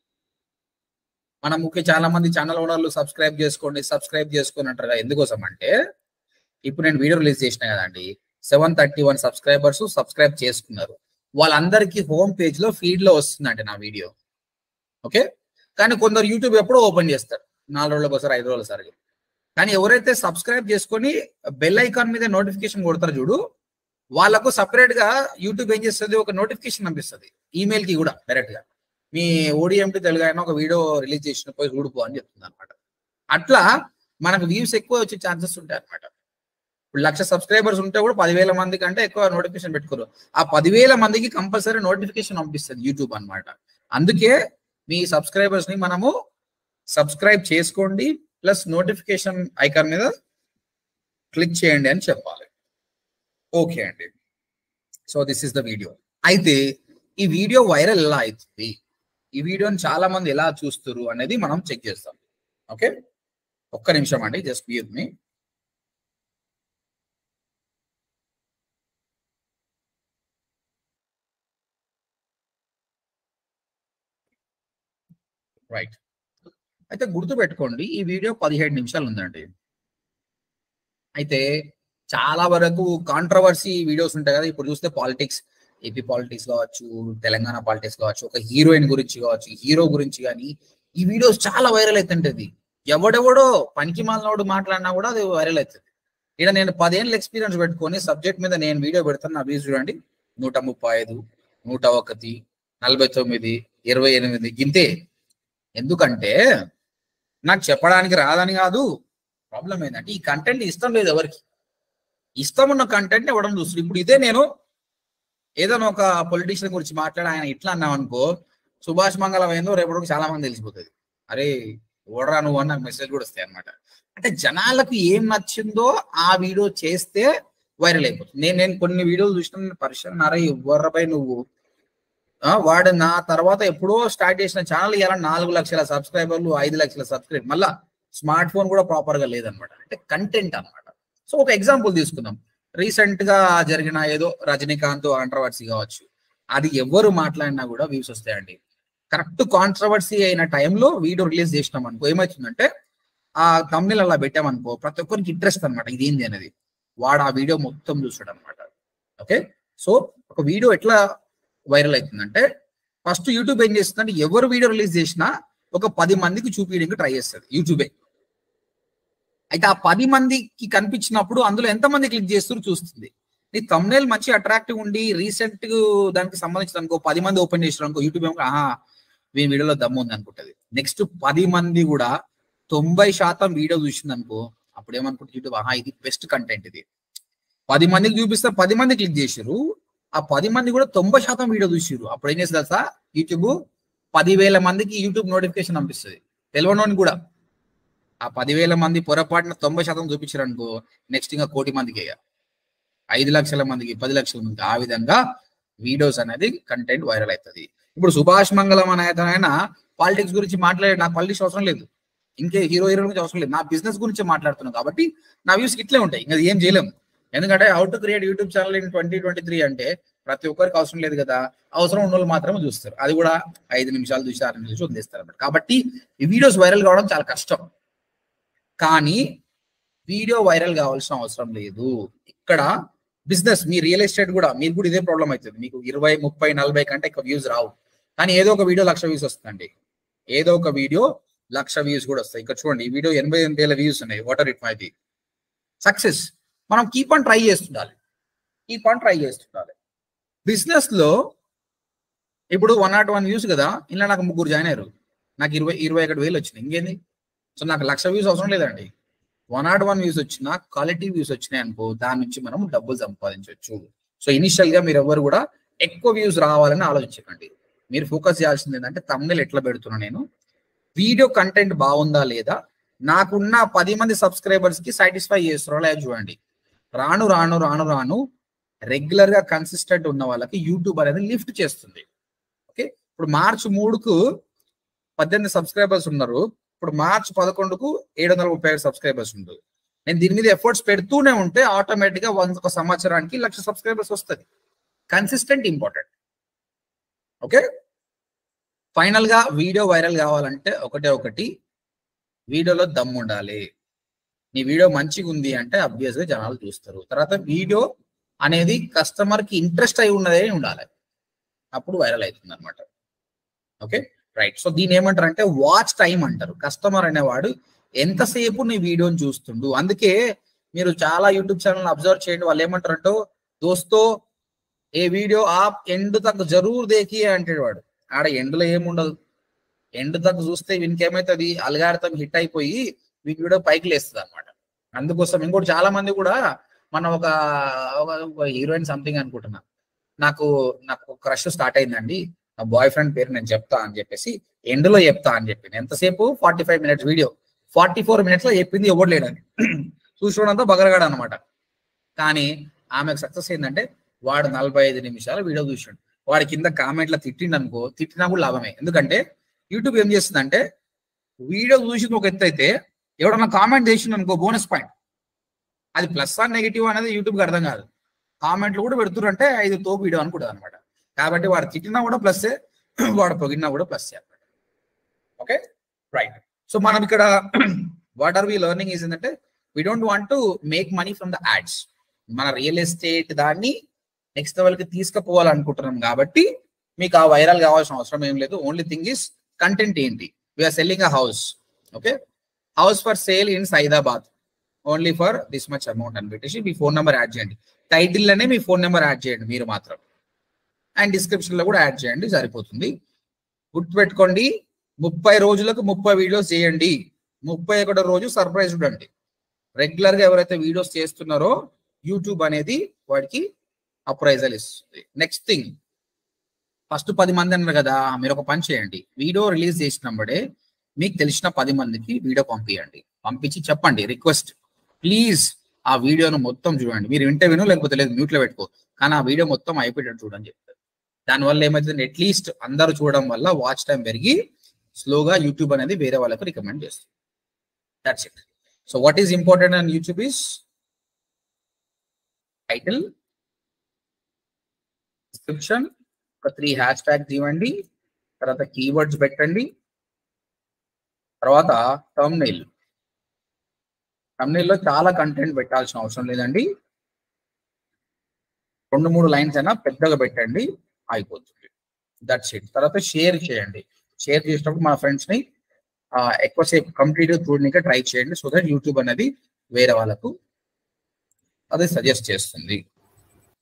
మన చాలా మంది ఛానల్ ఓనర్లు సబ్స్క్రైబ్ చేసుకోండి అంటారు కదా. ఎందుకోసం అంటే ఇప్పుడు నేను వీడియో రిలీజ్ చేసిన కదండి, 731 సబ్స్క్రైబర్స్ సబ్స్క్రైబ్ చేసుకున్నారు. వాళ్ళందరికీ హోమ్ పేజ్ లో ఫీడ్ లో వస్తుందండి నా వీడియో. ఓకే, కానీ కొందరు యూట్యూబ్ ఎప్పుడో ఓపెన్ చేస్తారు, 4 రోజులకు ఒకసారి 5 రోజుల సరికి. కానీ ఎవరైతే సబ్స్క్రైబ్ చేసుకొని బెల్ ఐకాన్ మీద నోటిఫికేషన్ కొడతారు చూడు, వాళ్ళకు సపరేట్ గా యూట్యూబ్ ఏం చేస్తుంది, ఒక నోటిఫికేషన్ పంపిస్తుంది ఈమెయిల్ కి కూడా డైరెక్ట్ గా. మీ ODMT తెలుగు అయినా ఒక వీడియో రిలీజ్ చేసిన పోయి చూడుకో అని చెప్తుంది అనమాట. అట్లా మనకు వ్యూస్ ఎక్కువ వచ్చే ఛాన్సెస్ ఉంటాయి అనమాట. ఇప్పుడు 1,00,000 సబ్స్క్రైబర్స్ ఉంటే కూడా 10,000 మంది కంటే ఎక్కువ నోటిఫికేషన్ పెట్టుకోరు. ఆ 10,000 మందికి కంపల్సరీ నోటిఫికేషన్ పంపిస్తుంది యూట్యూబ్ అనమాట. అందుకే మీ సబ్స్క్రైబర్స్ ని మనము సబ్స్క్రైబ్ చేసుకోండి, ప్లస్ నోటిఫికేషన్ ఐకాన్ మీద క్లిక్ చేయండి అని చెప్పాలి. ఓకే అండి, so this is the video. అయితే ఈ వీడియో వైరల్ ఎలా అవుతుంది, ఈ వీడియోని చాలా మంది ఎలా చూస్తారు అనేది మనం చెక్ చేస్తాం. ఓకే, ఒక్క నిమిషం అండి, జస్ట్ గివ్ మీ. రైట్, అయితే గుర్తుపెట్టుకోండి ఈ వీడియో 17 నిమిషాలు ఉందండి. అయితే చాలా వరకు కాంట్రవర్సీ వీడియోస్ ఉంటాయి కదా. ఇప్పుడు చూస్తే పాలిటిక్స్, ఏపీ పాలిటిక్స్ కావచ్చు, తెలంగాణ పాలిటిక్స్ కావచ్చు, ఒక హీరోయిన్ గురించి కావచ్చు, హీరో గురించి కానీ ఈ వీడియోస్ చాలా వైరల్ అవుతుంటది. ఎవడెవడో పనికి మాలినోడు మాట్లాడినా కూడా అది వైరల్ అవుతుంది. ఇక్కడ నేను 10 ఏళ్ళ ఎక్స్పీరియన్స్ పెట్టుకొని సబ్జెక్ట్ మీద నేను వీడియో పెడతాను. నా వ్యూస్ చూడండి, 135, 101, 49, 28 ఇంతే. ఎందుకంటే నాకు చెప్పడానికి రాదని కాదు, ప్రాబ్లం ఏంటంటే ఈ కంటెంట్ ఇష్టం లేదు ఎవరికి. ఇష్టం ఉన్న కంటెంట్ ఇవ్వడం చూస్తుంది. ఇప్పుడు ఇదే నేను ఏదైనా ఒక పొలిటీషియన్ గురించి మాట్లాడి ఆయన ఇట్లా అన్నాం అనుకో, సుభాష్ మంగళం ఏందో రేపటికి చాలా మంది తెలిసిపోతుంది. అరే ఓడరా నువ్వు అని నాకు మెసేజ్ కూడా వస్తాయి అనమాట. అంటే జనాలకు ఏం నచ్చిందో ఆ వీడియో చేస్తే వైరల్ అయిపోతుంది. నేను కొన్ని వీడియోలు చూసిన పరిశ్రమ అరే ఎవ్వరపై నువ్వు వాడు నా తర్వాత ఎప్పుడో స్టార్ట్ చేసిన ఛానల్ ఇలా 4 లక్షల సబ్స్క్రైబర్లు, 5 లక్షల సబ్స్క్రైబర్, మళ్ళా స్మార్ట్ ఫోన్ కూడా ప్రాపర్ గా లేదనమాట. అంటే కంటెంట్ అనమాట. సో ఒక ఎగ్జాంపుల్ తీసుకుందాం. రీసెంట్ గా జరిగిన ఏదో రజనీకాంత్ కాంట్రవర్సీ కావచ్చు, అది ఎవరు మాట్లాడినా కూడా వ్యూస్ వస్తాయండి. కరెక్ట్ కాంట్రవర్సీ అయిన టైంలో వీడియో రిలీజ్ చేసినాం అనుకో, ఏమవుతుందంటే ఆ thumbnail అలా పెట్టామనుకో ప్రతి ఒక్కరికి ఇంట్రెస్ట్ అనమాట ఇదేంది అనేది. వాడు ఆ వీడియో మొత్తం చూస్తాడు అనమాట. ఓకే, సో ఒక వీడియో ఎట్లా వైరల్ అవుతుందంటే ఫస్ట్ యూట్యూబ్ ఏం చేస్తుందంటే ఎవరు వీడియో రిలీజ్ చేసినా ఒక 10 మందికి చూపించడానికి ట్రై చేస్తుంది యూట్యూబే. అయితే ఆ 10 మందికి కనిపించినప్పుడు అందులో ఎంతమంది క్లిక్ చేస్తారు చూస్తుంది. నీ thumbnail మంచి అట్రాక్టివ్ ఉండి రీసెంట్ దానికి సంబంధించిన అనుకో 10 మంది ఓపెన్ చేసిన అనుకో యూట్యూబ్ ఏమో వీని వీడియోలో దమ్ము ఉంది అనుకుంటది. నెక్స్ట్ 10 మంది కూడా 90% వీడియో చూసింది అనుకో అప్పుడు ఏమనుకుంటుంది యూట్యూబ్ ఇది బెస్ట్ కంటెంట్ ఇది. 10 మందికి చూపిస్తే 10 మంది క్లిక్ చేసిర్రు, ఆ 10 మంది కూడా 90% వీడియో చూసిర్రు. అప్పుడు ఏం చేస్తుంది తెలుసా, యూట్యూబ్ 10,000 మందికి యూట్యూబ్ నోటిఫికేషన్ పంపిస్తుంది తెలియనోని కూడా. ఆ 10,000 మంది పొరపాటున 90% చూపించారు అనుకో నెక్స్ట్ ఇంకా 1,000,000 మందికి 5 లక్షల మందికి 10 లక్షల మందికి ఆ విధంగా వీడియోస్ అనేది కంటెంట్ వైరల్ అవుతుంది. ఇప్పుడు సుభాష్ మంగళం అనే ఆయన పాలిటిక్స్ గురించి మాట్లాడే నాకు పాలిటిక్స్ అవసరం లేదు, ఇంకే హీరో గురించి అవసరం లేదు, నా బిజినెస్ గురించి మాట్లాడుతున్నాను కాబట్టి నా వ్యూస్ ఇట్లే ఉంటాయి. ఇంకా ఏం చేయలేము. ఎందుకంటే how to create YouTube channel in 2023 అంటే ప్రతి ఒక్కరికి అవసరం లేదు కదా, అవసరం ఉన్న వాళ్ళు మాత్రమే చూస్తారు. అది కూడా 5 నిమిషాలు చూసి 6 నిమిషాలు చూసి వదిలేస్తారు అన్నమాట. కాబట్టి ఈ వీడియోస్ వైరల్ కావడం చాలా కష్టం. కానీ వీడియో వైరల్ కావాల్సిన అవసరం లేదు. ఇక్కడ బిజినెస్ మీ రియల్ ఎస్టేట్ కూడా మీకు కూడా ఇదే ప్రాబ్లం అవుతుంది. మీకు 20, 30, 40 కంటే ఎక్కువ వ్యూస్ రావు, కానీ ఏదో ఒక వీడియో 1,00,000 వ్యూస్ వస్తుందండి. ఏదో ఒక వీడియో 1,00,000 వ్యూస్ కూడా వస్తాయి. ఇక్కడ చూడండి ఈ వీడియో 88,000 వ్యూస్ ఉన్నాయి. Whatever it may be success. మనం కీప్ ఆన్ ట్రై చేస్తుండాలి. బిజినెస్ లో ఇప్పుడు 101 వ్యూస్ కదా, ఇలా నాకు 3 జాయిన్ అయ్యారు, నాకు 21,000 వచ్చినాయి. ఇంకేంది? సో నాకు 1,00,000 వ్యూస్ అవసరం లేదండి. 101 వ్యూస్ వచ్చినా క్వాలిటీ వ్యూస్ వచ్చినాయి అనుకో దాని నుంచి మనం డబ్బులు సంపాదించవచ్చు. సో ఇనిషియల్ గా మీరు ఎవరు కూడా ఎక్కువ వ్యూస్ రావాలని ఆలోచించకండి. మీరు ఫోకస్ చేయాల్సింది ఏంటంటే thumbnail ఎట్లా పెడుతున్నా, నేను వీడియో కంటెంట్ బాగుందా లేదా, నాకున్న 10 మంది సబ్స్క్రైబర్స్ కి సాటిస్ఫై చేస్తున్నారో లేదా చూడండి. రాను రాను రాను రాను రెగ్యులర్ గా కన్సిస్టెంట్ ఉన్న వాళ్ళకి యూట్యూబ్ అనేది లిఫ్ట్ చేస్తుంది. ఓకే, ఇప్పుడు మార్చి 3కు 18 సబ్స్క్రైబర్స్ ఉన్నారు, ఇప్పుడు మార్చి 11కు 735 సబ్స్క్రైబర్స్ ఉంటుంది. నేను దీని మీద ఎఫర్ట్స్ పెడుతూనే ఉంటే ఆటోమేటిక్ గా ఒక సంవత్సరానికి 1,00,000 సబ్స్క్రైబర్స్ వస్తుంది. Consistent important. ఓకే, ఫైనల్ గా వీడియో వైరల్ కావాలంటే ఒకటి వీడియోలో దమ్ము ఉండాలి. నీ వీడియో మంచిగా ఉంది అంటే అబ్వియస్ గా జనాలు చూస్తారు. తర్వాత వీడియో అనేది కస్టమర్ కి ఇంట్రెస్ట్ అయి ఉన్నదే ఉండాలి, అప్పుడు వైరల్ అవుతుంది అనమాట. Okay right. సో దీని ఏమంటారు అంటే వాచ్ టైం అంటారు. కస్టమర్ అనేవాడు ఎంతసేపు నీ వీడియోని చూస్తుండు. అందుకే మీరు చాలా యూట్యూబ్ ఛానల్ అబ్జర్వ్ చేయండి, వాళ్ళు ఏమంటారంటే దోస్తో ఏ వీడియో ఆప్ ఎండ్ తక్ జరూర్ దేకి అంటాడు వాడు. ఆడ ఎండ్లో ఏముండదు, ఎండ్ తక్ చూస్తే వీనికేమైతుంది అల్గారిథం హిట్ అయిపోయి వీడి వీడియో పైకి లేస్తుంది అనమాట. అందుకోసం ఇంకోటి చాలా మంది కూడా మనం ఒక హీరోయిన్ సంథింగ్ అనుకుంటున్నా, నాకు క్రష్ స్టార్ట్ అయిందండి, నా బాయ్ ఫ్రెండ్ పేరు నేను చెప్తా అని చెప్పేసి ఎండ్లో చెప్తా అని చెప్పింది. ఎంతసేపు 45 మినిట్స్ వీడియో, 44 మినిట్స్ లో చెప్పింది ఎవరు లేడని చూసుకోవడంతో బగరగాడు అనమాట. కానీ ఆమెకు సక్సెస్ ఏంటంటే వాడు 45 నిమిషాలు వీడియో చూసాడు. వాడి కింద కామెంట్లో తిట్టిండు అనుకో, తిట్టినా కూడా లాభమే. ఎందుకంటే యూట్యూబ్ ఏం చేస్తుందంటే వీడియో చూసింది ఒక ఎత్తు అయితే ఎవడన్నా కామెంట్ చేసిండు అనుకో బోనస్ పాయింట్. అది ప్లస్ ఆర్ నెగిటివ్ అనేది యూట్యూబ్కి అర్థం కాదు. కామెంట్లు కూడా పెడుతురంటే ఇది తోపు వీడియో అనుకుంటుంది అనమాట. కాబట్టి వాడు తిట్టినా కూడా ప్లస్సే, వాడు పొగిడినా కూడా ప్లస్సే అనమాట. Okay right. సో మనం ఇక్కడ what are we learning is ఏంటంటే we don't want to make money from the ads. మన రియల్ ఎస్టేట్ దాన్ని నెక్స్ట్ లెవెల్కి తీసుకుపోవాలనుకుంటున్నాం కాబట్టి మీకు ఆ వైరల్ కావాల్సిన అవసరం ఏం లేదు. ఓన్లీ థింగ్ ఈస్ కంటెంట్ ఏంటి, we're selling a house. Okay, house for sale in Saidabad only for this much amount అని పెట్టేసి మీ ఫోన్ నెంబర్ యాడ్ చేయండి. టైటిల్ లోనే మీ ఫోన్ నెంబర్ యాడ్ చేయండి మీరు మాత్రం, అండ్ డిస్క్రిప్షన్ లో కూడా యాడ్ చేయండి, సరిపోతుంది. గుర్తుపెట్టుకోండి, 30 రోజులకు 30 వీడియోస్ చేయండి. 31వ రోజు సర్ప్రైజ్ చూడండి. రెగ్యులర్ గా ఎవరైతే వీడియోస్ చేస్తున్నారో యూట్యూబ్ అనేది వాడికి అప్రైజల్ ఇస్తుంది. నెక్స్ట్ థింగ్, ఫస్ట్ 10 మంది అన్నారు కదా, మీరు ఒక పని చేయండి. వీడియో రిలీజ్ చేసినప్పుడే మీకు తెలిసిన 10 మందికి వీడియో పంపించండి. పంపించి చెప్పండి రిక్వెస్ట్, ప్లీజ్ ఆ వీడియోను మొత్తం చూడండి. మీరు వింటే విను, లేకపోతే లేదు మ్యూట్లో పెట్టుకో, కానీ ఆ వీడియో మొత్తం అయిపోయేటట్టు చూడని చెప్తారు. దానివల్ల ఏమవుతుంది, అట్లీస్ట్ అందరూ చూడడం వల్ల వాచ్ టైం పెరిగి స్లోగా యూట్యూబ్ అనేది వేరే వాళ్ళకు రికమెండ్ చేస్తుంది. That's it. So what is important on YouTube is title, description, ఒక 3 హ్యాష్ ట్యాగ్స్ ఇవ్వండి, తర్వాత కీవర్డ్స్ పెట్టండి, తర్వాత thumbnail. thumbnail లో చాలా కంటెంట్ పెట్టాల్సిన అవసరం లేదండి, 2-3 లైన్స్ అయినా పెద్దగా పెట్టండి, అయిపోతుంది. That's it. తర్వాత షేర్ చేయండి. షేర్ చేసినప్పుడు మన ఫ్రెండ్స్ ని ఎక్కువసేపు కంప్లీట్ గా చూడడానికి ట్రై చేయండి. సో దట్ యూట్యూబ్ అనేది వేరే వాళ్ళకు అది సజెస్ట్ చేస్తుంది.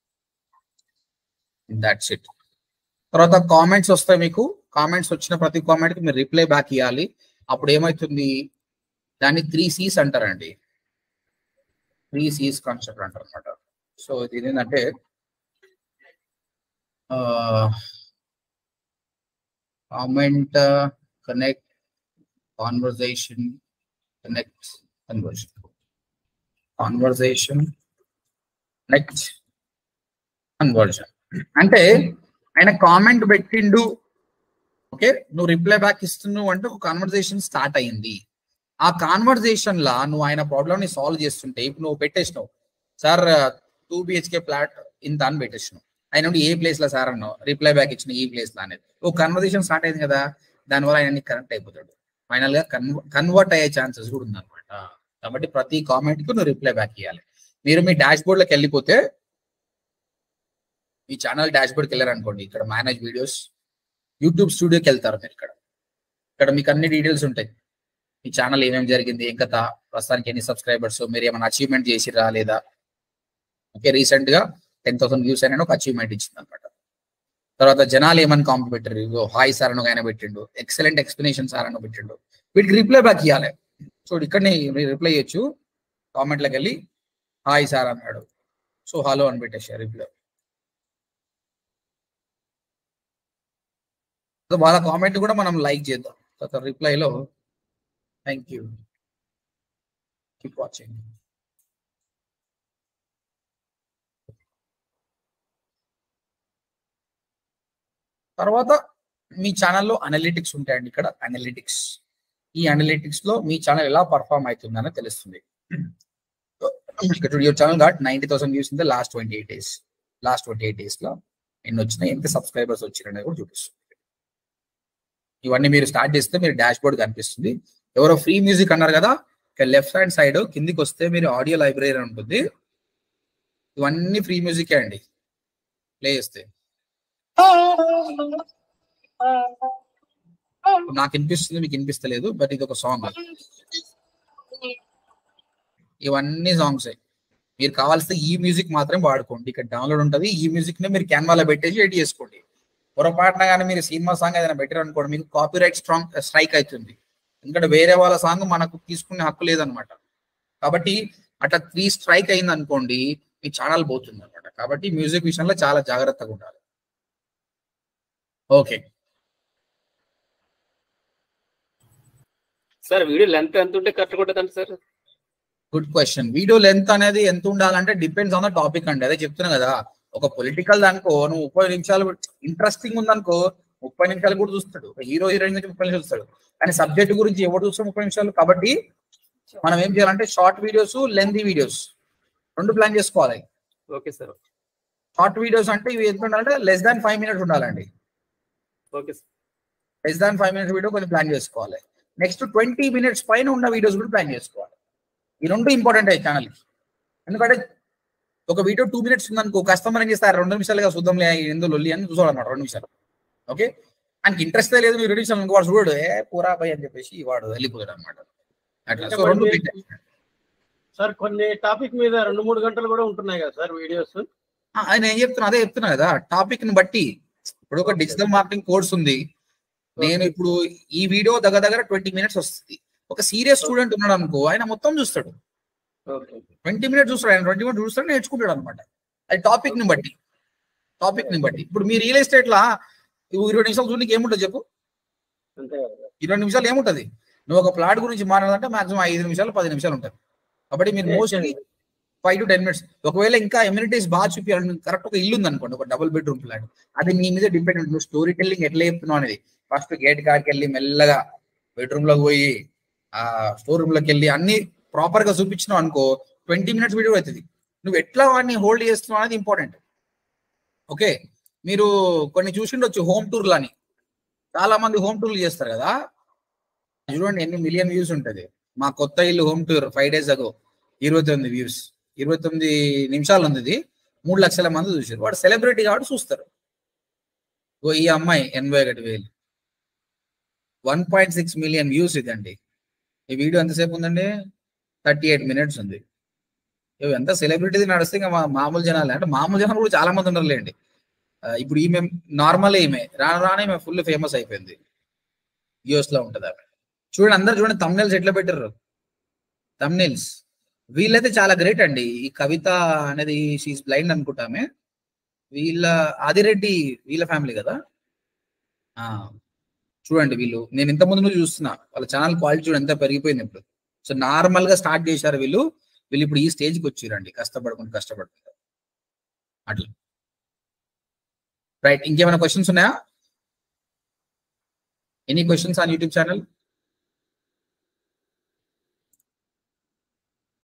That's it. తర్వాత కామెంట్స్ వస్తాయి మీకు. కామెంట్స్ వచ్చిన ప్రతి కామెంట్కి మీరు రిప్లై బ్యాక్ ఇవ్వాలి. అప్పుడు ఏమవుతుంది, దాన్ని 3 C's అంటారండి. 3 C's కాన్సెప్ట్ అంటారు అనమాట. సో ఇది ఏంటంటే comment, connect, conversation, connect, conversion. Conversation, connect, conversion. అంటే ఆయన కామెంట్ పెట్టిండు, ఓకే, నువ్వు రిప్లై బ్యాక్ ఇస్తున్నావు అంటే ఒక కాన్వర్జేషన్ స్టార్ట్ అయింది. ఆ కాన్వర్జేషన్ లా నువ్వు ఆయన ప్రాబ్లమ్ ని సాల్వ్ చేస్తుంటే, ఇప్పుడు నువ్వు పెట్టేసినావు సార్ 2 BHK ఫ్లాట్ ఇంత అని పెట్టేసినావు, ఆయన ఏ ప్లేస్ లో సార్ అన్నావు, రిప్లై బ్యాక్ ఇచ్చిన ఈ ప్లేస్ లో అనేది ఒక కన్వర్జేషన్ స్టార్ట్ అయింది కదా, దానివల్ల ఆయన కనెక్ట్ అయిపోతాడు. ఫైనల్ గా కన్వర్ట్ అయ్యే ఛాన్సెస్ కూడా ఉందన్నమాట. కాబట్టి ప్రతి కామెంట్ కు నువ్వు రిప్లై బ్యాక్ ఇవ్వాలి. మీరు మీ డాష్ బోర్డ్ లోకి వెళ్ళిపోతే, మీ ఛానల్ డాష్ బోర్డ్కి వెళ్ళారు అనుకోండి, ఇక్కడ మేనేజ్ వీడియోస్, యూట్యూబ్ స్టూడియోకి వెళ్తారు మీరు. ఇక్కడ మీకు అన్ని డీటెయిల్స్ ఉంటాయి. మీ ఛానల్ ఏమేమి జరిగింది, ఏం కథ, ప్రస్తుతానికి ఎన్ని సబ్స్క్రైబర్స్, మీరు ఏమైనా అచీవ్మెంట్ చేసిరా లేదా. ఓకే, రీసెంట్ గా 10,000 వ్యూస్ అయినా ఒక అచీవ్మెంట్ ఇచ్చింది అనమాట. తర్వాత జనాలు ఏమని కామెంట్ పెట్టారు, హాయ్ సార్ అని ఆయన పెట్టిండు, ఎక్సలెంట్ ఎక్స్ప్లెనేషన్ సార్ అని పెట్టిండు, వీటికి రిప్లై బ్యాక్ ఇవ్వాలి. సో ఇక్కడనే మీరు రిప్లై చేయొచ్చు. కామెంట్లోకి వెళ్ళి హాయ్ సార్ అన్నాడు, సో హలో అని పెట్టేసారు రిప్లై. సో వాళ్ళ కామెంట్ కూడా మనం లైక్ చేద్దాం. తర్వాత రిప్లైలో థ్యాంక్ యూ, కీప్ వాచింగ్. తర్వాత మీ ఛానల్లో అనలిటిక్స్ ఉంటాయండి. ఇక్కడ అనలిటిక్స్, ఈ అనలిటిక్స్ లో మీ ఛానల్ ఎలా పర్ఫార్మ్ అవుతుందని తెలుస్తుంది. Your channel got 90,000 views in the last 28 days. Last 28 days లో ఎన్ని వచ్చినాయి, ఎంత సబ్స్క్రైబర్స్ వచ్చినాయి కూడా చూపిస్తుంది. ఇవన్నీ మీరు స్టార్ట్ చేస్తే మీరు డాష్ బోర్డ్ కనిపిస్తుంది. ఎవరో ఫ్రీ మ్యూజిక్ అన్నారు కదా, ఇక్కడ లెఫ్ట్ హ్యాండ్ సైడ్ కిందికి వస్తే మీరు ఆడియో లైబ్రరీ ఉంటుంది. ఇవన్నీ ఫ్రీ మ్యూజికే అండి. ప్లే చేస్తే నాకు వినిపిస్తుంది, మీకు వినిపిస్తలేదు, బట్ ఇది ఒక సాంగ్. ఇవన్నీ సాంగ్స్ మీరు కావాల్సిన ఈ మ్యూజిక్ మాత్రం వాడుకోండి. ఇక్కడ డౌన్లోడ్ ఉంటుంది. ఈ మ్యూజిక్ ని మీరు క్యాన్వాలో పెట్టేసి ఎడిట్ చేసుకోండి. పొరపాటున కానీ మీరు సినిమా సాంగ్ ఏదైనా పెట్టారు అనుకోండి, మీకు కాపీరైట్ స్ట్రైక్ అవుతుంది. ఎందుకంటే వేరే వాళ్ళ సాంగ్ మనకు తీసుకునే హక్కు లేదనమాట. కాబట్టి అట్లా 3 స్ట్రైక్ అయింది అనుకోండి, మీ ఛానల్ పోతుంది అనమాట. కాబట్టి మ్యూజిక్ విషయంలో చాలా జాగ్రత్తగా ఉండాలి. ఓకే సార్, వీడియో లెంత్ ఎంత ఉంటే కరెక్ట్ కొట్టదండి sir? Good question. Video length అనేది ఎంత ఉండాలంటే డిపెండ్స్ ఆన్ ద టాపిక్ అండి. అదే చెప్తున్నా కదా, ఒక పొలిటికల్ దానికో నువ్వు 30 నిమిషాలు ఇంట్రెస్టింగ్ ఉందనుకో 30 నిమిషాలు కూడా చూస్తాడు. ఒక హీరో హీరోయిన్ గురించి 30 నిమిషాలు చూస్తాడు, కానీ సబ్జెక్ట్ గురించి ఎవరు చూస్తాడు 30 నిమిషాలు. కాబట్టి మనం ఏం చేయాలంటే short videos, lengthy videos 2 plan చేసుకోవాలి. Okay sir. షార్ట్ వీడియోస్ అంటే ఇవి ఎంత ఉండాలంటే లెస్ దాన్ 5 minutes ఉండాలండి. Okay sir. Less than 5 minutes video కొన్ని ప్లాన్ చేసుకోవాలి. నెక్స్ట్ 20 minutes పైన ఉన్న వీడియోస్ కూడా ప్లాన్ చేసుకోవాలి. ఈ 2 ఇంపార్టెంట్ అయ్యి ఛానల్కి. ఎందుకంటే ఒక వీడియో 2 minutes ఉందనుకో, కస్టమర్ ఏం చేస్తారు, 2 నిమిషాలుగా చూద్దాంలే ఎందులో లొల్లి అని చూసాడన్నమాట. 2 నిమిషాలు ఓకే, ఆయనకి ఇంట్రెస్ట్ లేదు. మీరు 2 నిమిషాలు వాడు చూడు పూరా పోయి అని చెప్పేసి వాడు వెళ్ళిపోయాడు అనమాట. అట్లా సో 2 సార్ కొన్ని టాపిక్ మీద 2-3 గంటలు కూడా ఉంటున్నాయి కదా సార్ వీడియోస్. ఆయన ఏం చెప్తున్నా, అదే చెప్తున్నా కదా, టాపిక్ ని బట్టి. ఇప్పుడు ఒక డిజిటల్ మార్కెటింగ్ కోర్స్ ఉంది, నేను ఇప్పుడు ఈ వీడియో దగ్గర 20 minutes వస్తుంది. ఒక సీరియస్ స్టూడెంట్ ఉన్నాడు అనుకో, ఆయన మొత్తం చూస్తాడు. 20 minutes చూస్తాడు, ఆయన 20 minutes చూస్తాడు, నేర్చుకుంటాడు అనమాట. అది టాపిక్ ని బట్టి. ఇప్పుడు మీ రియల్ ఎస్టేట్ లా 20 నిమిషాలు చూడడానికి ఏముంటుంది చెప్పు? 20 నిమిషాలు ఏముంటది? నువ్వు ఒక ప్లాట్ గురించి మాట్లాడాలంటే మాక్సిమం 5 నిమిషాలు 10 నిమిషాలు ఉంటుంది. కాబట్టి మీరు మోస్ట్లీ 5 to 10 minutes. ఒకవేళ ఇంకా ఎమ్యూనిటీస్ బాగా చూపించాలని కరెక్ట్ ఒక ఇల్లు ఉంది అనుకోండి, ఒక డబుల్ బెడ్రూమ్ ఫ్లాట్, అది నీ మీద డిపెండ్ ఉంటుంది. నువ్వు స్టోరీ టెల్లింగ్ ఎట్లా చెప్తున్నావు అనేది. ఫస్ట్ గేట్ కాడికి వెళ్ళి మెల్లగా బెడ్రూమ్ లోకి పోయి స్టోర్ రూమ్ లోకి వెళ్ళి అన్ని ప్రాపర్ గా చూపించినావు అనుకో 20 minutes వీడియో అవుతుంది. నువ్వు ఎట్లా వాడిని హోల్డ్ చేస్తున్నావు అనేది ఇంపార్టెంట్. ఓకే, మీరు కొన్ని చూసిండొచ్చు హోమ్ టూర్లు అని. చాలా మంది హోమ్ టూర్లు చేస్తారు కదా, చూడండి ఎన్ని మిలియన్ వ్యూస్ ఉంటుంది. మా కొత్త ఇల్లు home tour 5 days ago 29 views, 29 నిమిషాలు ఉంది. ఇది 3 లక్షల మంది చూసారు. వాడు సెలబ్రిటీ కాబట్టి చూస్తారు. ఈ అమ్మాయి 81,000, 1.6 million వ్యూస్ ఇదండి. ఈ వీడియో ఎంతసేపు ఉందండి? 38 minutes ఉంది. ఎంత సెలబ్రిటీ నడిస్తే ఇంకా మామూలు జనాలు, అంటే మామూలు జనాలు కూడా చాలా మంది ఉండరులేండి. ఇప్పుడు ఈమె నార్మల్ ఈమె రానే ఈమె ఫుల్ ఫేమస్ అయిపోయింది. యూఎస్ లో ఉంటది ఆమె. చూడండి అందరు చూడండి తమ్నెల్స్ ఎట్లా పెట్టారు. తమ్నెల్స్ వీళ్ళైతే చాలా గ్రేట్ అండి. ఈ కవిత అనేది షీఈస్ బ్లైండ్ అనుకుంటామే. వీళ్ళ ఆదిరెడ్డి వీళ్ళ ఫ్యామిలీ కదా. చూడండి వీళ్ళు నేను ఇంత ముందు నుంచి చూస్తున్నా వాళ్ళ ఛానల్ క్వాలిటీ చూడండి ఎంత పెరిగిపోయింది ఇప్పుడు. సో నార్మల్ గా స్టార్ట్ చేశారు వీళ్ళు ఇప్పుడు ఈ స్టేజ్కి వచ్చిరండి కష్టపడుకుంటూ అట్లా. రైట్, ఇంకేమైనా క్వశ్చన్స్ ఉన్నాయా? Any questions on YouTube channel?